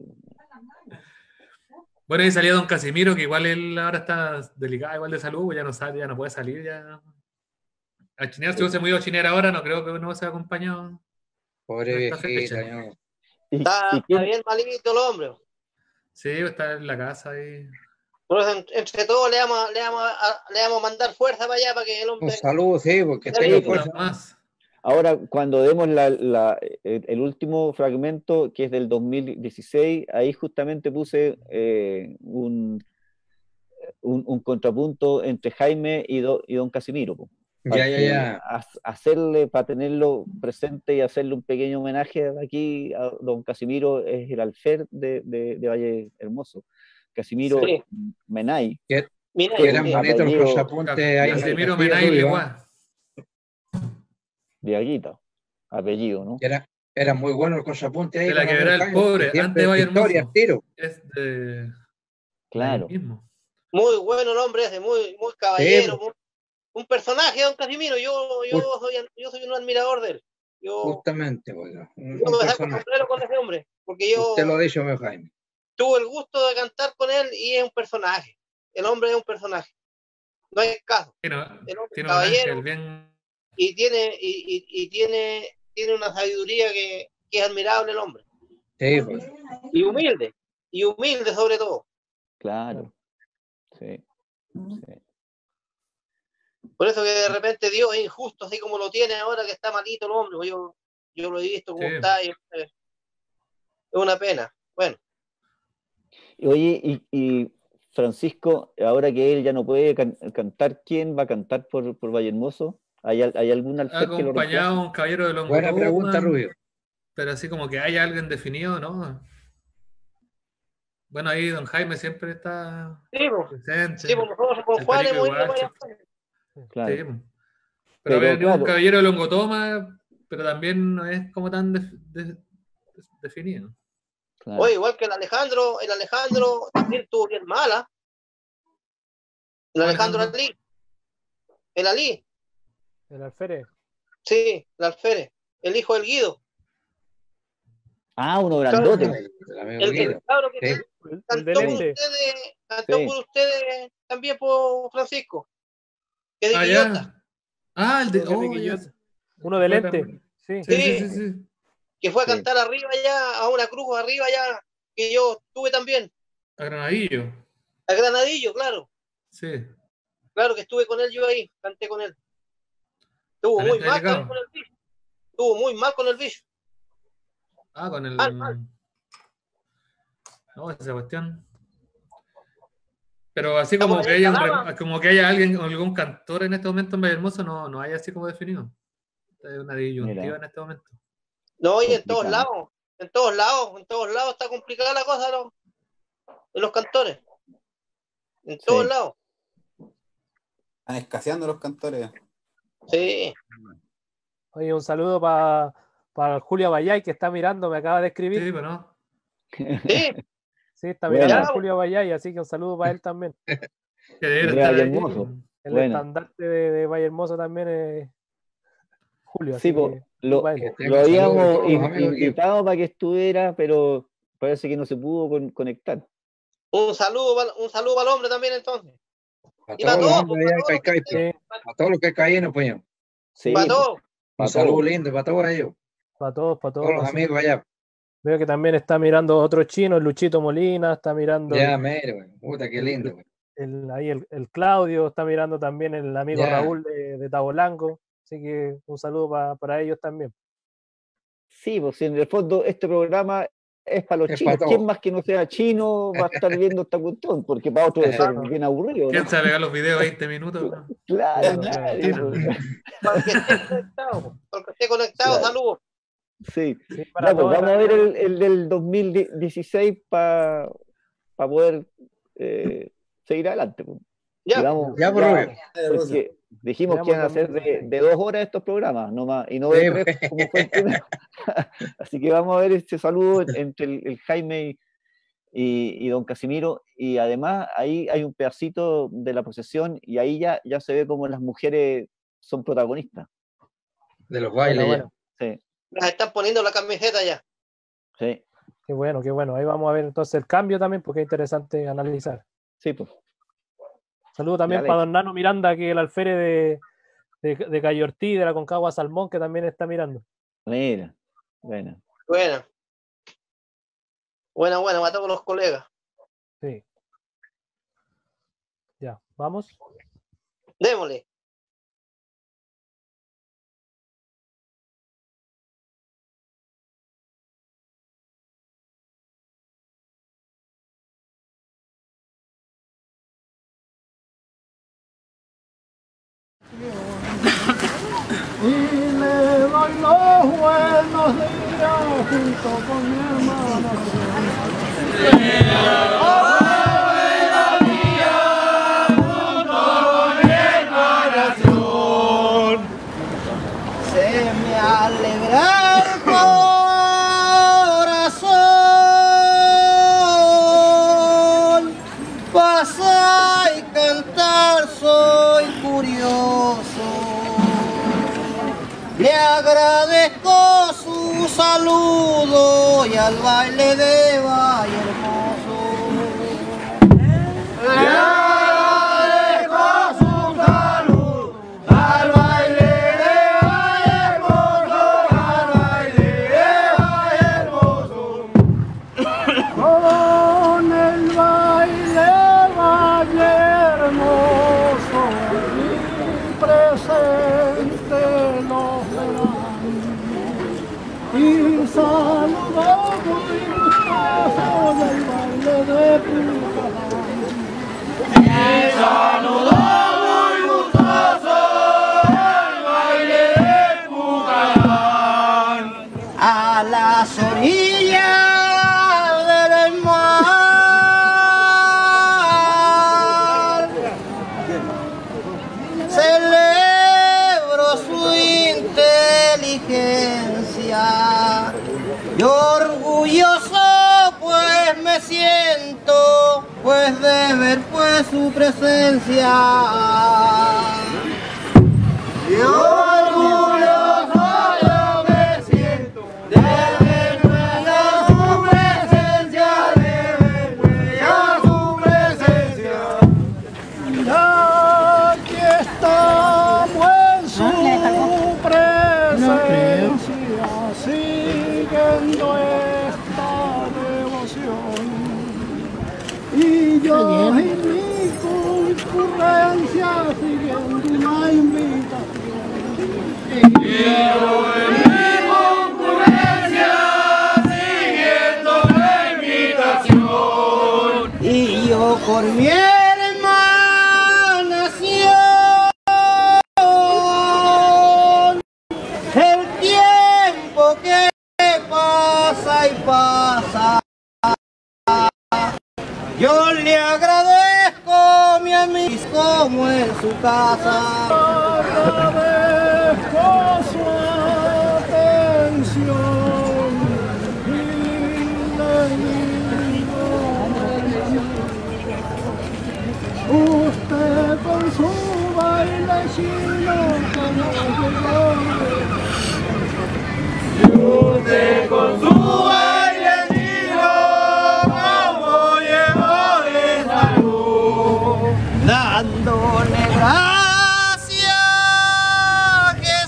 Bueno, y salía don Casimiro, que igual él ahora está delicado, igual de salud, pues ya no sale, ya no puede salir, ya. A chinear, si hubiese muy a chinear ahora, no creo que no se ha acompañado. Pobre en esta viejita, fecha. ¿no? ¿Y, Está, y está quién- bien malito el hombre. Sí, está en la casa y. Por eso, en- entre todos le vamos, a- le, vamos a, le vamos a mandar fuerza para allá para que el Un hombre. saludo, sí, porque Sí, tenga pues, fuerza. Nada más. Ahora, cuando demos la, la- el, el último fragmento, que es del dos mil dieciséis, ahí justamente puse eh, un, un, un contrapunto entre Jaime y, do- y don Casimiro, po, para Ya, ya, que ya. ha- hacerle, para tenerlo presente y hacerle un pequeño homenaje aquí a don Casimiro, es el alfer de, de, de Valle Hermoso, Casimiro Sí. Menay. Mira, Sí, Que eran sí, bonitos apellido- los apuntes ahí. en el Casimiro castillo Menay Rubio, Leguá. de Aguita, apellido, ¿no? que Era, eran muy buenos los apuntes ahí. De la como quebrada Jaime, del Pobre, siempre antes de Valle historia, Hermoso. tiro. Es de. Claro. ahí mismo. muy bueno el hombre ese, muy, muy caballero, Sí, muy- un personaje, don Casimiro. Yo, yo, Just- soy, yo soy un admirador de él. Yo, Justamente, oiga, un, yo un me saco el personaje. sombrero con ese hombre, porque yo Usted lo ha dicho, mi Jaime. tuve el gusto de cantar con él y es un personaje. El hombre es un personaje. No hay caso. Tiene, El hombre es tiene un caballero ángel bien. y tiene, y, y, y tiene, tiene una sabiduría que, que es admirable el hombre. Sí, pues. Y humilde, y humilde sobre todo. Claro. Sí. Sí. Por eso que de repente Dios es injusto, así como lo tiene ahora que está malito el hombre. Yo, yo lo he visto como Sí. está y es es una pena. Bueno, Oye, y, y Francisco, ahora que él ya no puede can- cantar, ¿quién va a cantar por, por Valle Hermoso? ¿Hay, al- hay algún alfer que lo Acompañado reemplace? un caballero de Buena Longotua, pregunta, Rubio. pero así como que haya alguien definido, ¿no? Bueno, ahí don Jaime siempre está sí, pues, presente. sí, pues nosotros con El Juan Perico hemos ido igual, varias sí. veces. Claro. Sí, pues. Pero, Pero, había venido un claro. caballero de Longotoma, pero también no es como tan def- de- de- definido. Claro. Oye, igual que el Alejandro, el Alejandro también tuvo bien mala. El ¿Cuál Alejandro Alejandro? Ali. El Ali, El alférez. sí, el alférez, el hijo del Guido. Ah, uno grandote. El amigo El, Guido. el cabro que Sí. El, el cantó de por lente. ustedes, cantó Sí. por ustedes también por Francisco. Que de Ah, Quillota. ya. Ah, el de. Uno de Oh, ya. Quillota. Uno de Fue lente. también. Sí. Sí, sí, Sí. sí, sí. Que fue a Sí. cantar arriba allá, a una cruz arriba allá, que yo tuve también, A Granadillo. a Granadillo, claro. Sí. Claro que estuve con él yo ahí, canté con él. Estuvo muy Talento mal delicado. también con el bicho. Estuvo muy mal con el bicho. Ah, con el. Mal, mal. No, esa cuestión. Pero así como Estamos que en haya, un Calama. re- como que haya alguien, algún cantor en este momento en Vallehermoso, no, no hay así como definido. Es una disyuntiva Mira. en este momento. No, y en todos Complicado. lados, en todos lados, en todos lados está complicada la cosa de los, de los cantores. En todos Sí. lados. Están escaseando los cantores. Sí. Oye, un saludo para para Julio Bayay, que está mirando, me acaba de escribir. Sí, pero no. Sí. Sí, está Buena. mirando a Julio Bayay, así que un saludo para él también. Que debería De estar ahí. Vallehermoso. El Buena. estandarte de, de Vallehermoso también es Julio. Sí, Así po, que, lo, para él. Que lo tengan saludos de habíamos todos los in- amigos aquí. invitado para que estuviera, pero parece que no se pudo con- conectar. Un saludo, para- un saludo para el hombre también entonces. A Y para todos los todos, hombres para allá de todos, Caicay, pues. Sí, A todos los que caen, pues. Un Sí, para po, todos. para saludo todos. lindo para todos ellos. para todos, para todos. Todos los así. amigos allá. Veo que también está mirando otro chino, el Luchito Molina, está mirando Ya, mire, güey. Puta, qué lindo, güey. el, ahí el, el Claudio, está mirando también el amigo Ya. Raúl de, de Tabolango. Así que un saludo pa- para ellos también. Sí, pues en el fondo este programa es para los Es chinos. para ¿Quién todos. más que no sea chino va a estar viendo esta cuestión? Porque para otros debe ser bien aburrido, ¿Quién ¿no? se va a pegar los videos veinte minutos? ¿no? Claro, Claro, nadie, claro. pues. Para el que esté conectado. Para el que esté conectado, Claro. saludos. Sí. Sí, para Ya, pues, todos, vamos a ver el, el del dos mil dieciséis para poder eh, seguir adelante, pues. Ya. Y vamos- Ya, por ya, Rubio. porque dijimos Veamos que iban a el ser de, dos mil dieciséis. de dos horas estos programas, no más, y no de Sí, tres pues. como fue el primero. Así que vamos a ver este saludo entre el, el Jaime y, y- y don Casimiro. Y además ahí hay un pedacito de la procesión y ahí ya, ya se ve como las mujeres son protagonistas. De los Bueno, bailes. bueno, Sí, Las están poniendo la camiseta ya. sí, qué bueno, qué bueno. Ahí vamos a ver entonces el cambio también, porque es interesante analizar. sí, pues. Saludo también Dale. para don Nano Miranda, que es el alférez de, de, de Cayo Ortiz, de la Concagua Salmón, que también está mirando. Mira, bueno. Buena. Buena, buena, para todos los colegas. Sí. Ya, vamos. Démosle. Y le doy los buenos días junto con mi hermano. Se me alegra el corazón, pasar y cantar soy curioso. Le agradezco su saludo y al baile de Valle Hermoso. Le agradezco su saludo al baile de Valle Hermoso, al baile de Valle Hermoso. Con el baile Valle Hermoso, mi presente lo verán. Y saludamos muy gustoso del baile de Pucarán. Y saludamos muy gustoso del baile de Pucarán. A las orillas del mar celebro su inteligencia y orgulloso pues me siento pues de ver pues su presencia. Y orgulloso yo me siento de ver pues a su presencia, de ver pues a su presencia. Ya aquí estamos en su presencia, siguiendo esta devoción. Y yo y mi concurrencia Quiero en mi concurrencia siguiendo la invitación. Y yo por mi hermanación, el tiempo que pasa y pasa, yo le agradezco a mi amigo como en su casa. Agradezco su atención y le digo, usted con su baile chino como llegó. Usted con su baile chino como llegó de salud, dándole gracias a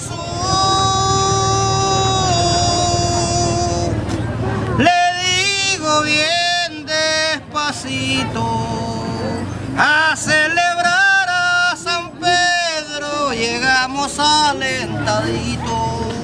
Jesús. Le digo bien despacito, a celebrar a San Pedro llegamos alentaditos.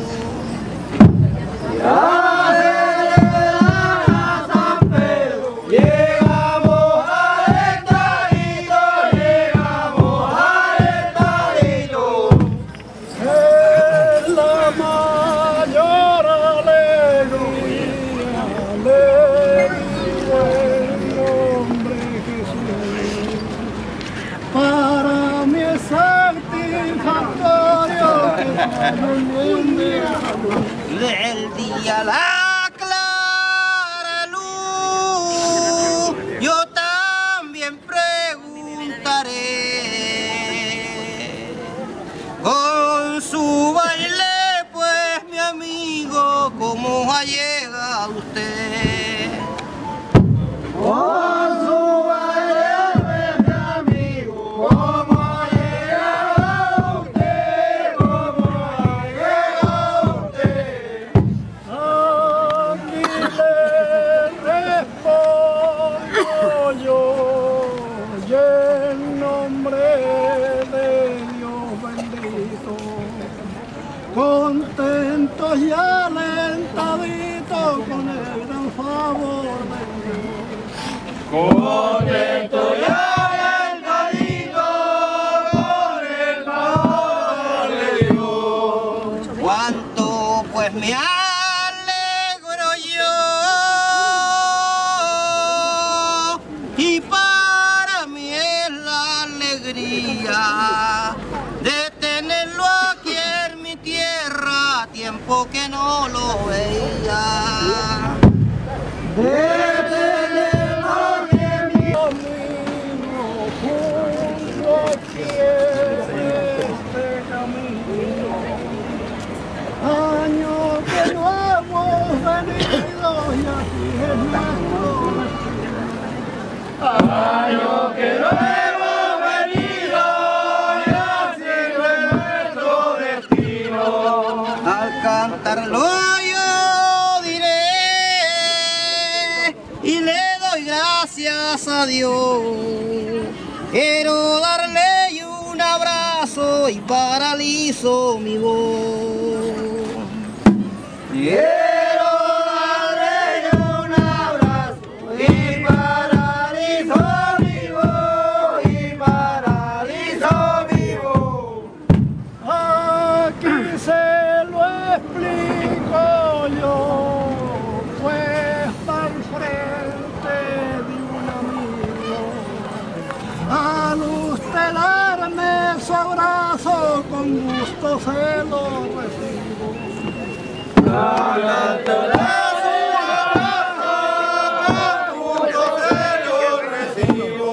A celebrar a San Pedro llegamos alentaditos, llegamos alentaditos. Es la mayor alegría, le digo el nombre Jesús. Para mí es satisfactorio que un día del día la clara luz, yo también preguntaré con su baile, pues mi amigo, ¿cómo ha llegado usted? Con su baile, pues mi amigo, ¿cómo ha llegado usted? ¿Cómo ha llegado usted? Aquí le respondo yo, y en nombre de Dios bendito, contentos y alentaditos con el gran favor de Dios. Contento y alentadito con el favor de Dios. Cuánto pues me alegro yo, y para mí es la alegría de tenerlo aquí en mi tierra, tiempo que no lo veía. De tenerlo aquí en mi camino, junto aquí en este camino. Años que no hemos venido y aquí es nuestro destino. Años que no hemos venido y así es nuestro destino. Al cantarlo yo diré y le doy gracias a Dios. Quiero darle un abrazo y paralizo mi voz. Quiero darle un abrazo y paralizo mi voz, y paralizo mi voz. Aquí se lo explico yo, pues al frente de un amigo, al usted darme su abrazo, con gusto se lo recibo. Dándote un abrazo, con gusto se lo recibo.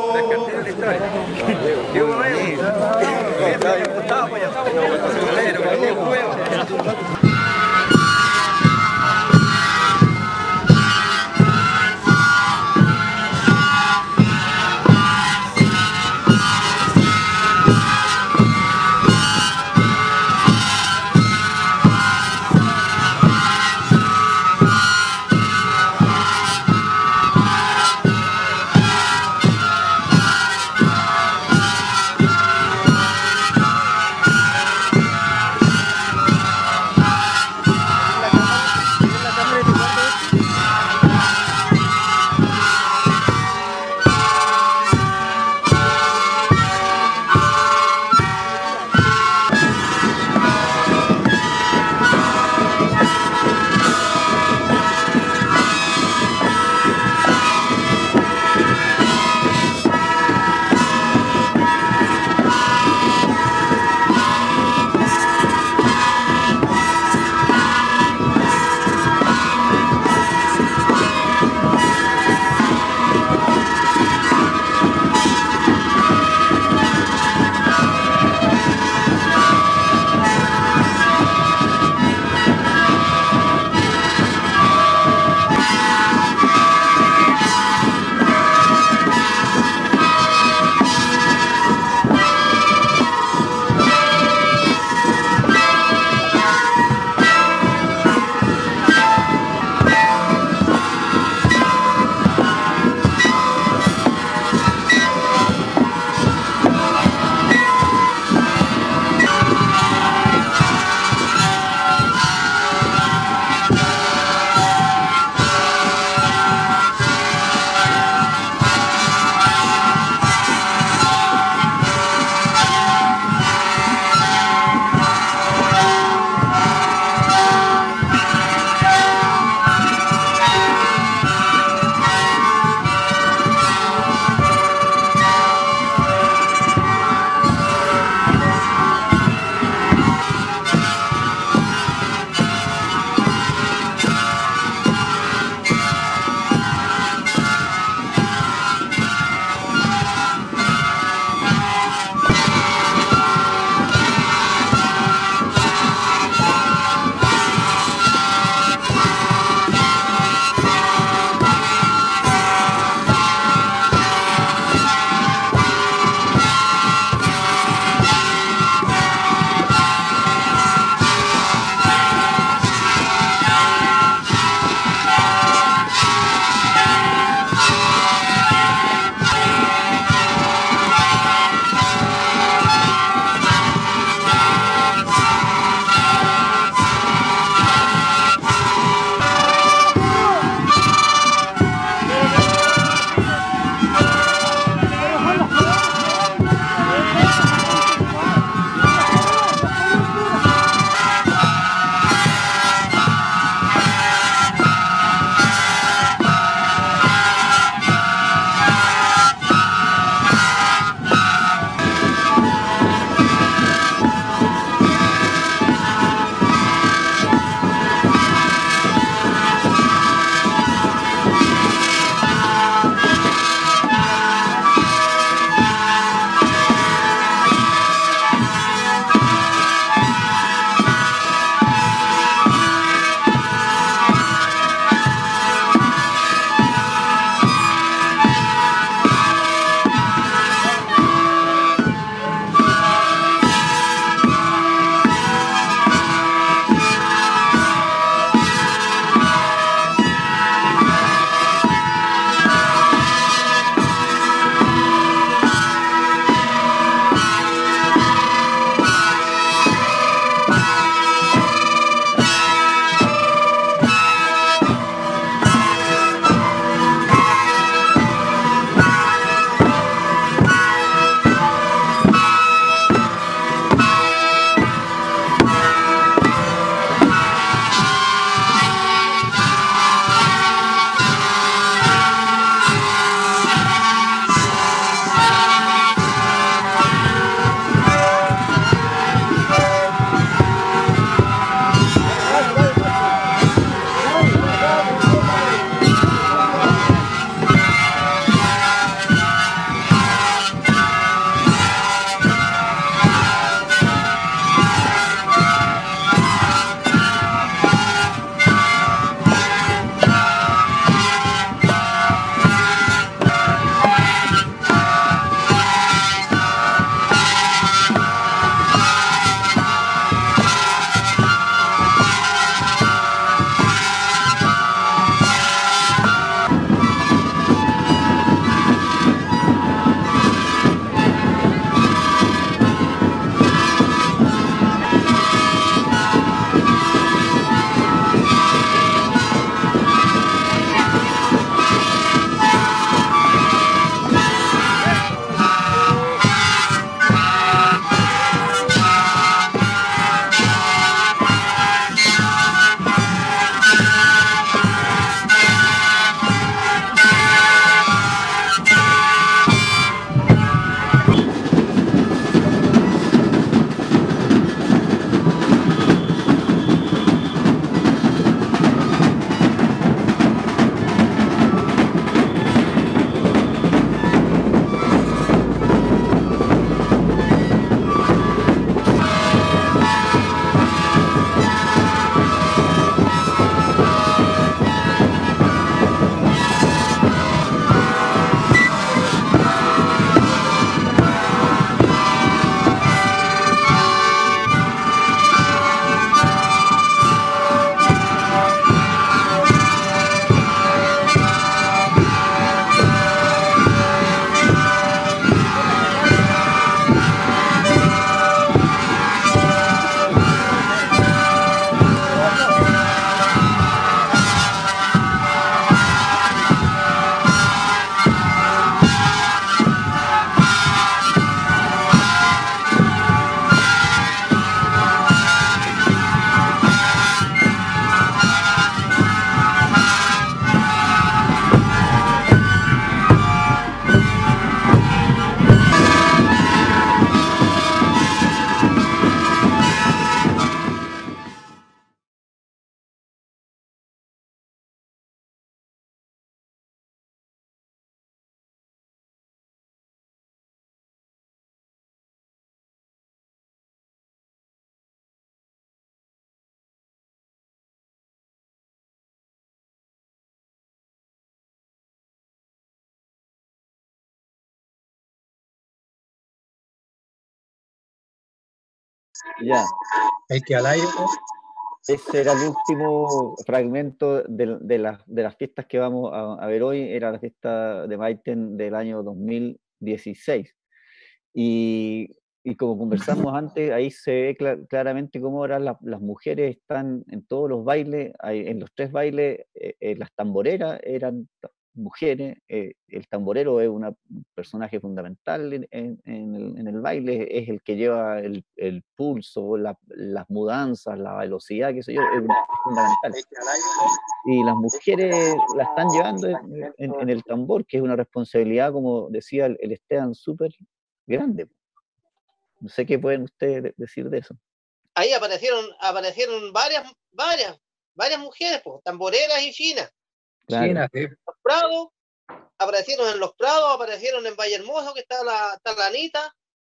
Ya. El que al aire. Ese era el último fragmento de, de, la- de las fiestas que vamos a, a ver hoy. Era la fiesta de Maiten del año dos mil dieciséis. Y, y como conversamos antes, ahí se ve cla- claramente cómo ahora la- las mujeres están en todos los bailes. Hay- en los tres bailes, eh, eh, las tamboreras eran ta- mujeres. Eh, el tamborero es una- un personaje fundamental en, en- en el, en el baile, es el que lleva el, el pulso, la- las mudanzas, la velocidad, qué sé yo, es, un- es fundamental. Y las mujeres la están llevando en, en- en el tambor, que es una responsabilidad, como decía el, el Esteban, súper grande. No sé qué pueden ustedes de- decir de eso. Ahí aparecieron, aparecieron varias, varias, varias mujeres, pues, tamboreras y chinas. Claro. China, sí. Los Prados, aparecieron en Los Prados, aparecieron en Valle Hermoso, que está la, está la Anita.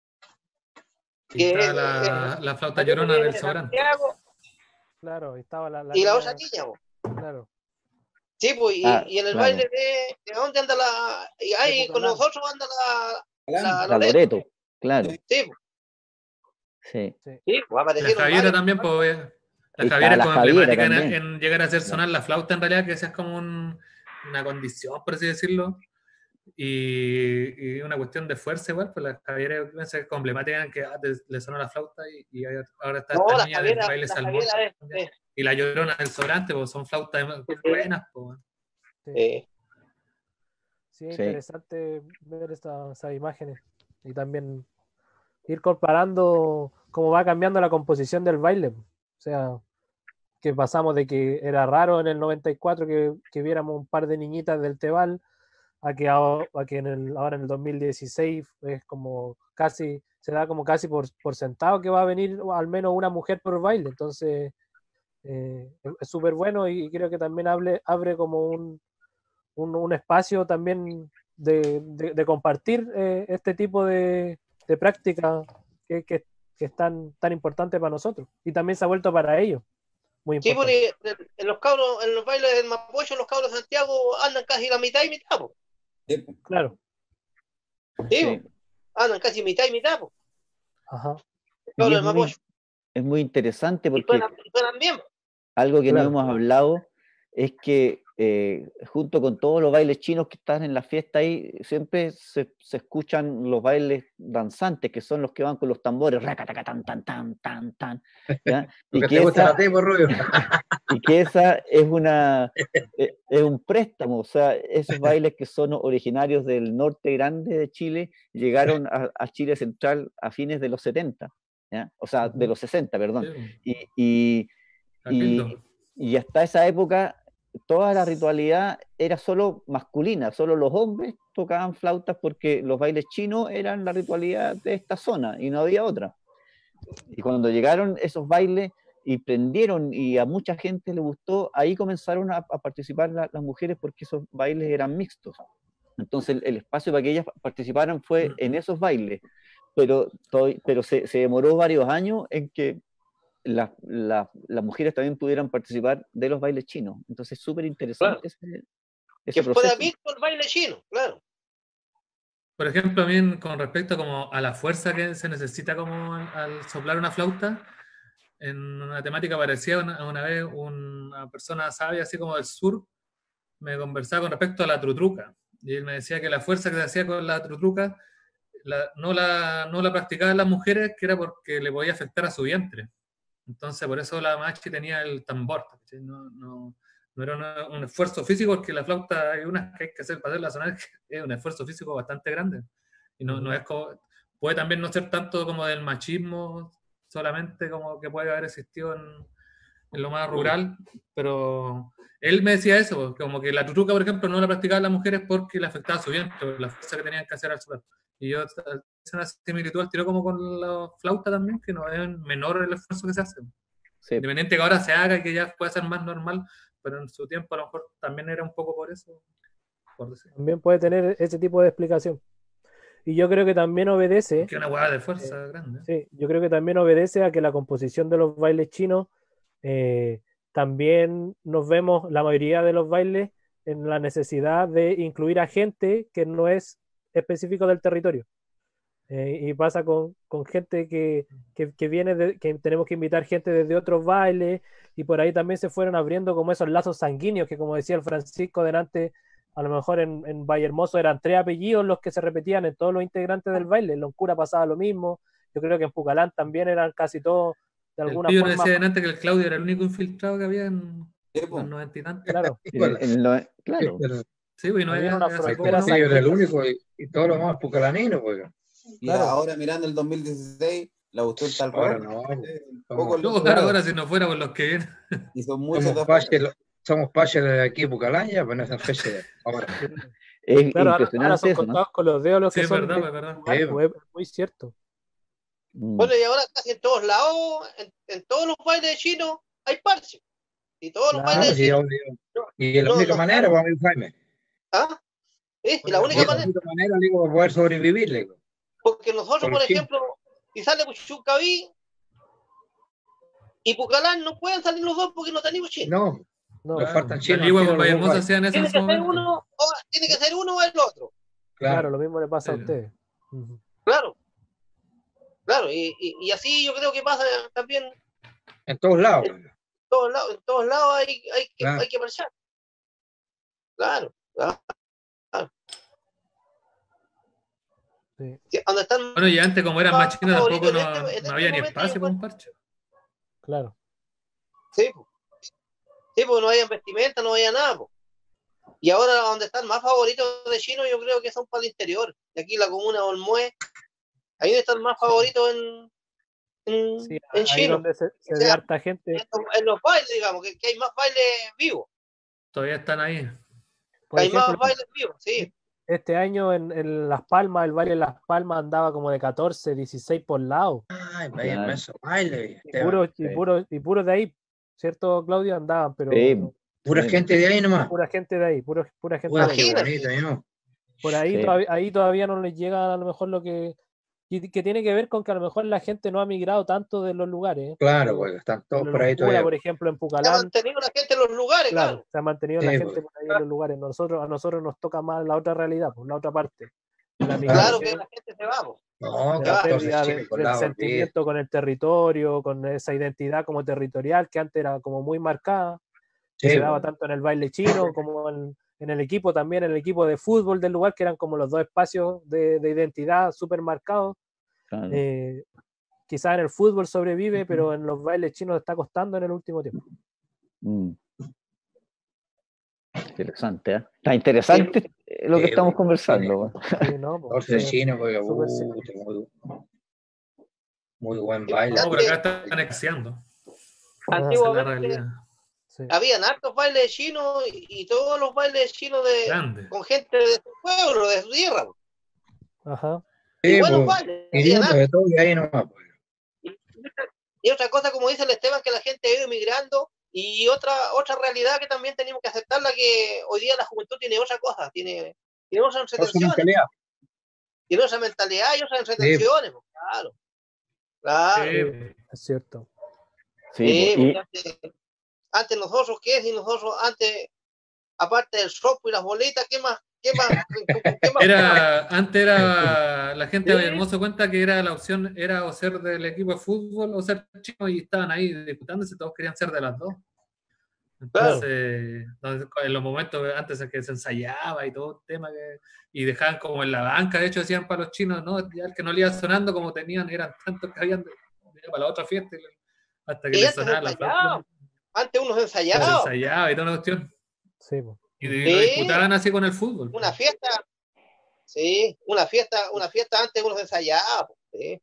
Y que está es- la, es- la flauta llorona de del Soberano. Santiago, Claro, estaba la, la y la niña- otra niña, pues. Claro. Sí, pues, y, Ah, y en el claro. baile de, ¿de dónde anda la? Y ahí De con Pucalán. nosotros anda la, la, La Loreto. Loreto, claro. Sí, pues, Sí. sí, pues La aparecieron Javiera varias. también, pues. La Ahí Javiera está es la como Javiera emblemática en, también. en llegar a hacer sonar la flauta, en realidad, que esa es como un- una condición, por así decirlo. Y, y una cuestión de fuerza, igual, pues la Javiera es como emblemática en que ah, te- le sonó la flauta y, y ahí ahora está No, esta la niña del Javiera, baile la salmón. Javiera es, también. es- Y la Llorona del Sobrante, pues son flautas buenas, pues. Sí, eh, sí, es Sí. interesante ver esta- esas imágenes y también ir comparando cómo va cambiando la composición del baile. O sea, que pasamos de que era raro en el noventa y cuatro que, que viéramos un par de niñitas del Tebal a que, ahora, a que en el, ahora en el dos mil dieciséis es como casi, se da como casi por, por sentado que va a venir al menos una mujer por baile. Entonces, eh, es súper bueno y creo que también hable, abre como un, un, un espacio también de, de, de compartir eh, este tipo de, de práctica que, que, que es tan, tan importante para nosotros y también se ha vuelto para ellos muy sí, importante. porque en los cabros, en los bailes del Mapocho, los cabros de Santiago andan casi la mitad y mitad, pues. Claro, Sí, Sí. pues, andan casi mitad y mitad, pues. ajá, Los Y cabros es del muy, Mapocho. es muy interesante Y porque suenan, suenan bien. algo que Claro. no hemos hablado es que eh, junto con todos los bailes chinos que están en la fiesta ahí, siempre se, se escuchan los bailes danzantes, que son los que van con los tambores, racataca, tan, tan, tan, tan, tan, ¿ya? Y Porque que te gusta esa, la tebo, Rubio. y que esa es una eh, es un préstamo, o sea, esos bailes que son originarios del norte grande de Chile llegaron a, a Chile central a fines de los setenta, ¿ya? O sea, de Ujú. los sesenta, perdón. Sí, Y, y, y, Cabildo. y hasta esa época toda la ritualidad era solo masculina, solo los hombres tocaban flautas porque los bailes chinos eran la ritualidad de esta zona y no había otra. Y cuando llegaron esos bailes y prendieron y a mucha gente le gustó, ahí comenzaron a, a participar la- las mujeres porque esos bailes eran mixtos. Entonces el, el espacio para que ellas participaran fue en esos bailes, pero, to- pero se, se demoró varios años en que la- la- las mujeres también pudieran participar de los bailes chinos. Entonces es súper interesante ese, ese Que fuera proceso. visto el baile chino, claro. Por ejemplo, bien con respecto como a la fuerza que se necesita como al, al soplar una flauta, en una temática parecida una, una vez una persona sabia así como del sur me conversaba con respecto a la trutruca y él me decía que la fuerza que se hacía con la trutruca la, no, la, no la practicaban las mujeres, que era porque le podía afectar a su vientre. Entonces por eso la machi tenía el tambor, ¿cachai? no, no, no era una- un esfuerzo físico, porque la flauta hay unas que hay que hacer para hacerla sonar, que es un esfuerzo físico bastante grande. Y no, no es como, puede también no ser tanto como del machismo solamente como que puede haber existido en, en lo más rural, pero él me decía eso, como que la tutruca, por ejemplo, no la practicaban las mujeres porque le afectaba su vientre, la fuerza que tenían que hacer al soplar. Y yo, es una similitud al tiro como con la flauta también, que no es menor el esfuerzo que se hace. Sí. Independiente que ahora se haga y que ya pueda ser más normal, pero en su tiempo a lo mejor también era un poco por eso. Por decir. También puede tener ese tipo de explicación. Y yo creo que también obedece, Que una hueá de fuerza grande. sí, yo creo que también obedece a que la composición de los bailes chinos eh, también nos vemos la mayoría de los bailes en la necesidad de incluir a gente que no es específico del territorio. Eh, y pasa con, con gente que, que, que viene, de, que tenemos que invitar gente desde otros bailes, y por ahí también se fueron abriendo como esos lazos sanguíneos que, como decía el Francisco delante, a lo mejor en, en Valle Hermoso eran tres apellidos los que se repetían en todos los integrantes del baile. En Loncura pasaba lo mismo. Yo creo que en Pucalán también eran casi todos de El alguna Pillo nos forma. decía delante que el Claudio era el único infiltrado que había en Sí, po. los noventa y tantos. Claro, En el- en lo- claro. Pero Sí, pues, y no Había había una ya sacó frontera uno. sí, era el único y, y todos los más pucalanino, pues. Y Claro. ahora mirando el dos mil dieciséis, la cuestión está al Ahora revés. no, Eh, un somos- poco No, lo- claro, ahora si no fuera por los que vienen. y son muchos de somos afuera. paches, somos paches de aquí Pucalán ya, pues no esa fecha de ahora. Es claro, ahora, ahora impresionante son eso, ¿no? contados con los dedos los Sí, que es son verdad, de- pues, es verdad. Ah, Sí, pues, es muy cierto. Mm. Bueno, y ahora casi en todos lados, en, en todos los bailes chinos hay parche. Y todos los Claro, Ah, bailes sí, chinos. obvio. Y la No, única no, manera, claro. pues, amigo Jaime. ¿Ah? ¿Sí? Y la Y única la manera, única manera, digo, para poder sobrevivir, le digo. porque nosotros, ¿Por por qué? ejemplo, si sale Puchuncaví y Pucalán, no pueden salir los dos porque no tenemos chinos. No, No, nos Claro. faltan Las chinos. liguas aquí con en Valle los Hermoso dos hacían eso en Tiene su que ser momento. uno, o, tiene que ser uno o el otro. claro, Claro. lo mismo le pasa a Sí. ustedes. Ujú. Claro. Claro, y, y, y así yo creo que pasa también en En todos lados. pues. todos lados. En todos lados hay, hay, que, Claro. hay que marchar. Claro. claro. Sí. Sí, donde están Bueno, y antes, como eran más chinos, tampoco en no, este- en no este había ni momento espacio yo para un parche. Claro. Sí, po. Sí, porque no había vestimenta, no había nada. Po. Y ahora donde están más favoritos de chino, yo creo que son para el interior. De aquí la comuna de Olmué, ahí donde están más favoritos en, en, Sí, en ahí chino. donde se, se O ve sea, harta gente. En, en los bailes, digamos, que, que hay más bailes vivos. Todavía están ahí. Que Por hay ejemplo, más bailes vivos, sí. este año en, en Las Palmas, el baile de Las Palmas andaba como de catorce, dieciséis por lado. Ay, vaya Claro. inmenso baile. Y Esteban. puros y sí. puro, y puros de ahí, ¿cierto, Claudio? Andaban, pero Sí, Pura sí. gente de ahí nomás. pura gente de ahí, puro, pura gente Pura, de ahí. qué Imagínate. bonito, ¿no? Por ahí, Sí. todavía, ahí todavía no les llega a lo mejor lo que... Y que tiene que ver con que a lo mejor la gente no ha migrado tanto de los lugares. ¿eh? Claro, Porque pues están en todos la por ahí Locura, todavía. por ejemplo, en Se ha Pucalán, mantenido la gente en los lugares, claro, claro. se ha mantenido Sí, la pues. gente por ahí en los lugares. Nosotros, a nosotros nos toca más la otra realidad, pues, la otra parte. La Claro. Claro migración, que la gente se va. Po. No, de Ya, la entonces pérdida de- chile por del lado, olvídate. sentimiento con el territorio, con esa identidad como territorial que antes era como muy marcada, que Sí, se daba pues. tanto en el baile chino como en, en el equipo también, en el equipo de fútbol del lugar, que eran como los dos espacios de, de identidad súper marcados. Claro. Eh, quizás en el fútbol sobrevive, pero en los bailes chinos está costando en el último tiempo. Mm. Interesante, ¿eh? Está interesante eh, lo que Sí, estamos bueno, conversando. ¿eh? Sí, ¿no? Pues, Entonces sí, chino, pues, súper sí. puta, muy, muy buen baile. No, pero acá están anexionando. Esa es la Antiguamente realidad. Sí. habían hartos bailes chinos y, y todos los bailes chinos de Grande. con gente de su pueblo, de su tierra. Po. Ajá. Y Sí, buenos pues, bailes. habían idioma hartos. de todo y ahí nomás, pues. Y otra cosa, como dice el Esteban, que la gente ha ido emigrando. Y otra otra realidad que también tenemos que aceptarla, que hoy día la juventud tiene otra cosa, tiene, tiene otras Otra retenciones, mentalidad. tiene otra mentalidad y otras retenciones. Po. Claro. Claro. Sí, Sí, es cierto. Sí, Sí, po, y- porque antes, antes nosotros, ¿qué? Si nosotros antes, aparte del sopo y las bolitas, ¿qué más? ¿Qué más? ¿Qué más? Era, antes era la gente de Vallehermoso cuenta que era la opción, era o ser del equipo de fútbol o ser chino, y estaban ahí disputándose, todos querían ser de las dos. Entonces, no, en los momentos antes en que se ensayaba y todo el tema, que, y dejaban como en la banca, de hecho decían para los chinos, no, ya el que no le iba sonando como tenían, eran tantos que habían de- de- para la otra fiesta, y le- hasta que Y les antes sonaba la ensayaba. flauta. Antes unos Se ensayaban. ensayaba y toda la cuestión. Sí, pues. Y, y Sí. lo disputaban así con el fútbol. Una fiesta. Sí, una fiesta, una fiesta antes unos ensayaban. po. Sí.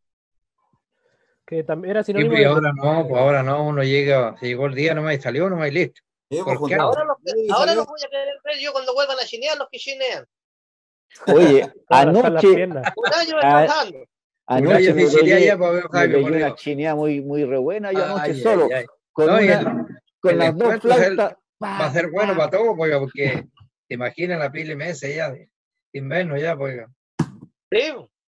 Que también era Sí, sinónimo pues, y de... ahora no, pues ahora no, uno llega, se llegó el día nomás y salió nomás y listo. Sí, ¿Por pues, qué? juntarse. Ahora, los, Sí, ahora salió. los voy a querer ver yo cuando vuelvan a chinear los que chinean. Oye, para las anoche, piernas. Un año Ah, descansando. anoche Yo me sería pegué, ya para ver a me Jaime pegué por una Dios. chineada muy, muy re buena yo anoche Ay, solo, ay, ay. con, No, y una, el- con el las dos encuentro es el- flautas. Va a ser bueno para todos, pues, porque te imaginas la pila y meses ya de invierno ya, pues. Sí,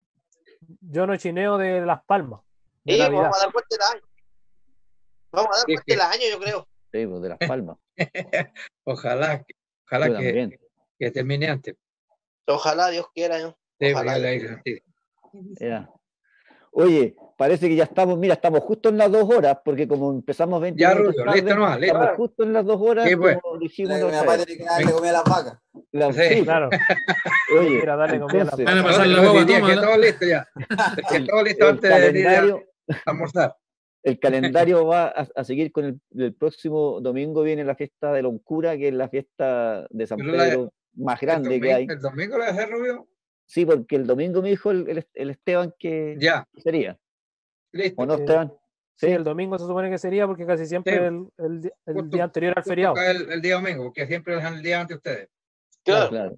Yo no chineo de Las Palmas, de sí, Navidad. vamos a dar vuelta el año. Vamos a dar Sí, vuelta que- el año, yo creo. Sí, pues, de Las Palmas. Ojalá, que- ojalá Yo que, también. que termine antes. Ojalá Dios quiera. ¿no? Sí, Ojalá. porque le dije, sí. Ya. Oye, parece que ya estamos, mira, estamos justo en las dos horas, porque como empezamos veinte Ya, minutos Rubio, tarde, listo nomás, listo. estamos justo en las dos horas, Sí, pues. como dijimos La- la Mi otra papá vez. tiene que darle comida a las vacas. La- Sí, sí, Claro. oye, Mira, dale comida a la entonces, Van a No, pasar la no, guagua, diría que tómala. todo listo ya. Que el, todo listo el antes de venir a calendario, almorzar. el calendario va a, a seguir con el, el próximo domingo viene la fiesta de Loncura, que es la fiesta de San Pero la- Pedro más El grande que domingo, hay. el domingo lo voy a hacer, Rubio. Sí, porque el domingo me dijo el, el- el Esteban que Ya, sería. listo. ¿O no, Sí. Esteban? Sí, Sí. el domingo se supone que sería porque casi siempre Sí. el, el di- el Justo- día anterior al Justo feriado. cae El, el día domingo, porque siempre dejan el día ante ustedes. Claro. Claro.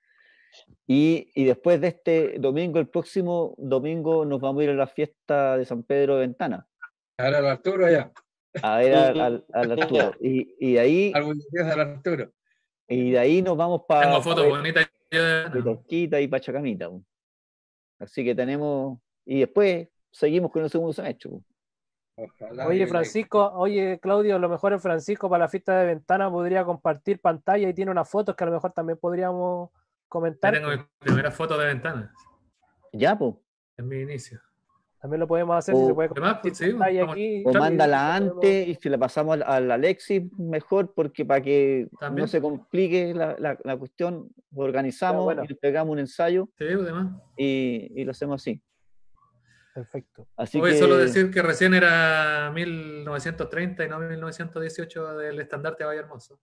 Y, y después de este domingo, el próximo domingo, nos vamos a ir a la fiesta de San Pedro de Ventana, Ahora el Arturo ya. a ver al, al- al Arturo. Y, y de ahí, Al bullicioso del Arturo. y de ahí nos vamos para Tengo fotos bonitas. de Torquita y Pachacamita. Po. Así que tenemos, y después seguimos con el segundo semestre. Po. Ojalá Oye, que- Francisco, oye, Claudio, a lo mejor el Francisco para la fiesta de ventana podría compartir pantalla y tiene unas fotos que a lo mejor también podríamos Ya comentar. tengo mi primera foto de ventana. Ya, pues. En mi inicio. También lo podemos hacer si O- se puede Además, compartir pues, sí, pantalla vamos- aquí. O y- mándala y podemos- antes y si la pasamos al, al Alexis, mejor, porque para que También. no se complique la, la- la cuestión, organizamos Ya, bueno. y le pegamos un ensayo Sí, además. y, y lo hacemos así. Perfecto. Así Hoy que, solo decir que recién era mil novecientos treinta y no mil novecientos dieciocho del estandarte de Valle Hermoso.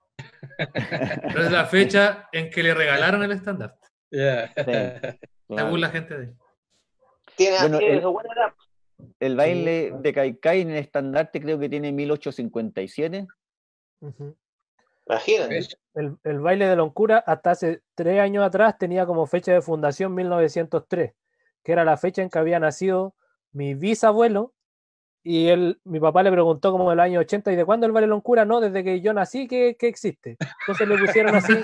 Pero es la fecha en que le regalaron el estandarte, Ya. sí, claro. según la gente de ahí. Tiene, Bueno, tiene el- su buena edad. El baile de Caicay en el estandarte creo que tiene mil ochocientos cincuenta y siete. Ujú. Imagínate. El, el baile de Loncura hasta hace tres años atrás tenía como fecha de fundación mil novecientos tres, que era la fecha en que había nacido mi bisabuelo, y él, mi papá le preguntó como en el año ochenta, ¿y de cuándo el baile de Loncura? No, desde que yo nací que, que existe. Entonces le pusieron así,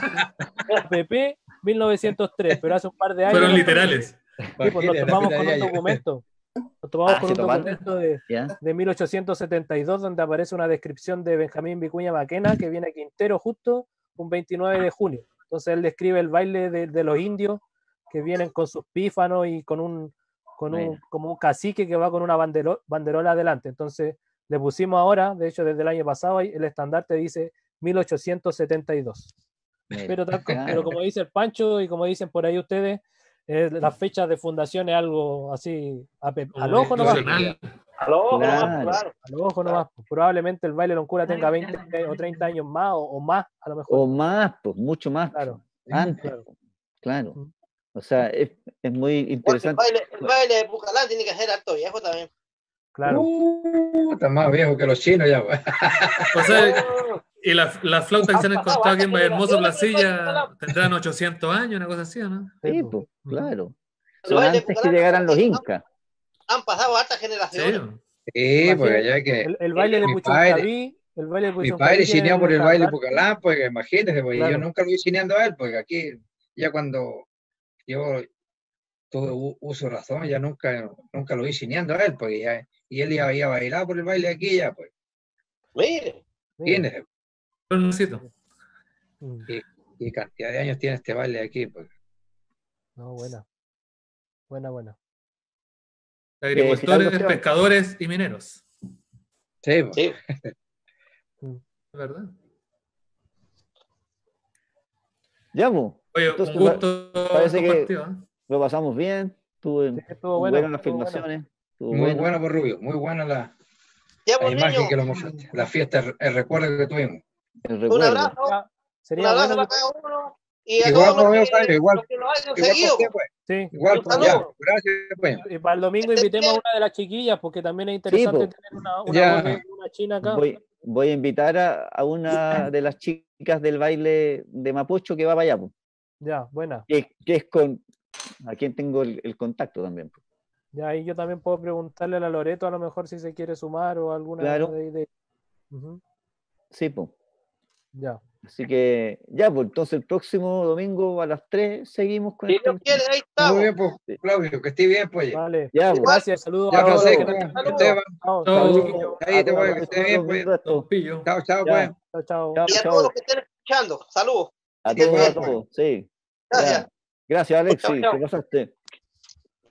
P P mil novecientos tres, pero hace un par de años... Fueron literales. Sí, pues nos Imagínate, tomamos la con vida un ya. documento. Nos tomamos Ah, con ¿se un tomaron? documento de, ¿Ya? de mil ochocientos setenta y dos, donde aparece una descripción de Benjamín Vicuña Maquena, que viene a Quintero justo un veintinueve de junio. Entonces él describe el baile de, de los indios que vienen con sus pífanos y con un, con un, Bueno. como un cacique que va con una bandero- banderola adelante. Entonces le pusimos ahora, de hecho desde el año pasado, ahí el estandarte dice mil ochocientos setenta y dos. Mira, Pero, tal co- claro. pero como dice el Pancho y como dicen por ahí ustedes, eh, las fechas de fundación es algo así a pe- al ojo nomás. Institucional. Aló, Claro. claro. Al ojo nomás. Probablemente el baile Loncura tenga veinte o treinta años más o, o más, a lo mejor. O más, pues, mucho más. Claro, Antes, claro. pues, claro. Ujú. O sea, es, es muy Porque el interesante. baile, el baile de Pucalán tiene que ser alto viejo también. Claro. Uh, está más viejo que los chinos ya. pues. O sea, y la, la flauta que se han encontrado aquí en Valle Hermoso, Placilla, tendrán ochocientos años, una cosa así, ¿o no? Sí, Sí, pues. pues, claro. El Son baile antes que Pucalán, llegaran los ¿no? incas. Han pasado hartas Sí, generaciones. Sí, porque ya que El, el baile de Mi Puchuncaví, el baile de mi Puchuncaví padre tiene cineó por un el baile estandarte. Pucalán, pues imagínese, pues Claro. yo nunca lo vi cineando a él, porque aquí ya cuando yo tuve u- uso razón, ya nunca, nunca lo vi cineando a él, porque ya, y él ya había bailado por el baile aquí ya, pues, Mire, Mira. tiene, un necesito. Mm. y cantidad de años tiene este baile aquí, pues. No, buena. Buena, buena. Agricultores, Esteban. pescadores y mineros. Sí, pues. sí. ¿Verdad? Ya, pues. Oye, Entonces, un gusto parece que- compartido, ¿eh? Lo pasamos bien. Estuvo Sí, estuvo bueno, buenas las estuvo bueno. filmaciones. Estuvo Muy bueno. bueno por Rubio, muy buena la, Ya, la pues, imagen niño, que lo mostraste, la fiesta, el, el recuerdo que tuvimos. El un recuerdo. abrazo, Ya, un sería abrazo bueno. para cada uno. Y a Igual, todos los Romeo, que, Jaime, igual. los que nos hayan Igual seguido. por usted, pues. Sí. Igual, Un pues, saludo. ya, gracias, pues. Y para el domingo Esté invitemos a bien. una de las chiquillas, porque también es interesante po. tener una, una, Ya. voz de una china acá. Voy, voy a invitar a, a una de las chicas del baile de Mapocho que va para allá, pues, Ya, buena. que, que es con a quien tengo el, el contacto también. Pues. Ya ahí yo también puedo preguntarle a la Loreto a lo mejor si se quiere sumar o alguna Claro. de, de- Ujú. Sí, pues. Ya. Así que ya, pues entonces el próximo domingo a las tres seguimos con Si este- Dios quiere, ahí Muy estamos. bien, pues, Claudio, que esté bien, pues. Vale. Ya, pues. Gracias, saludos Ya, a todos. Francisco, Saludos. Esteban, Chao, Chao. chao, chiquillos. ahí te A voy, todos que los esté bien, pues. viendo esto. Don Pillo. Chao, chao, Ya. pues. Chao, chao. Chao, Y a chao. todos los que estén escuchando, saludos. A Que estén todos, a bien. todos, sí. Gracias. Ya. Gracias, Alexis, Chao, chao. te pasaste.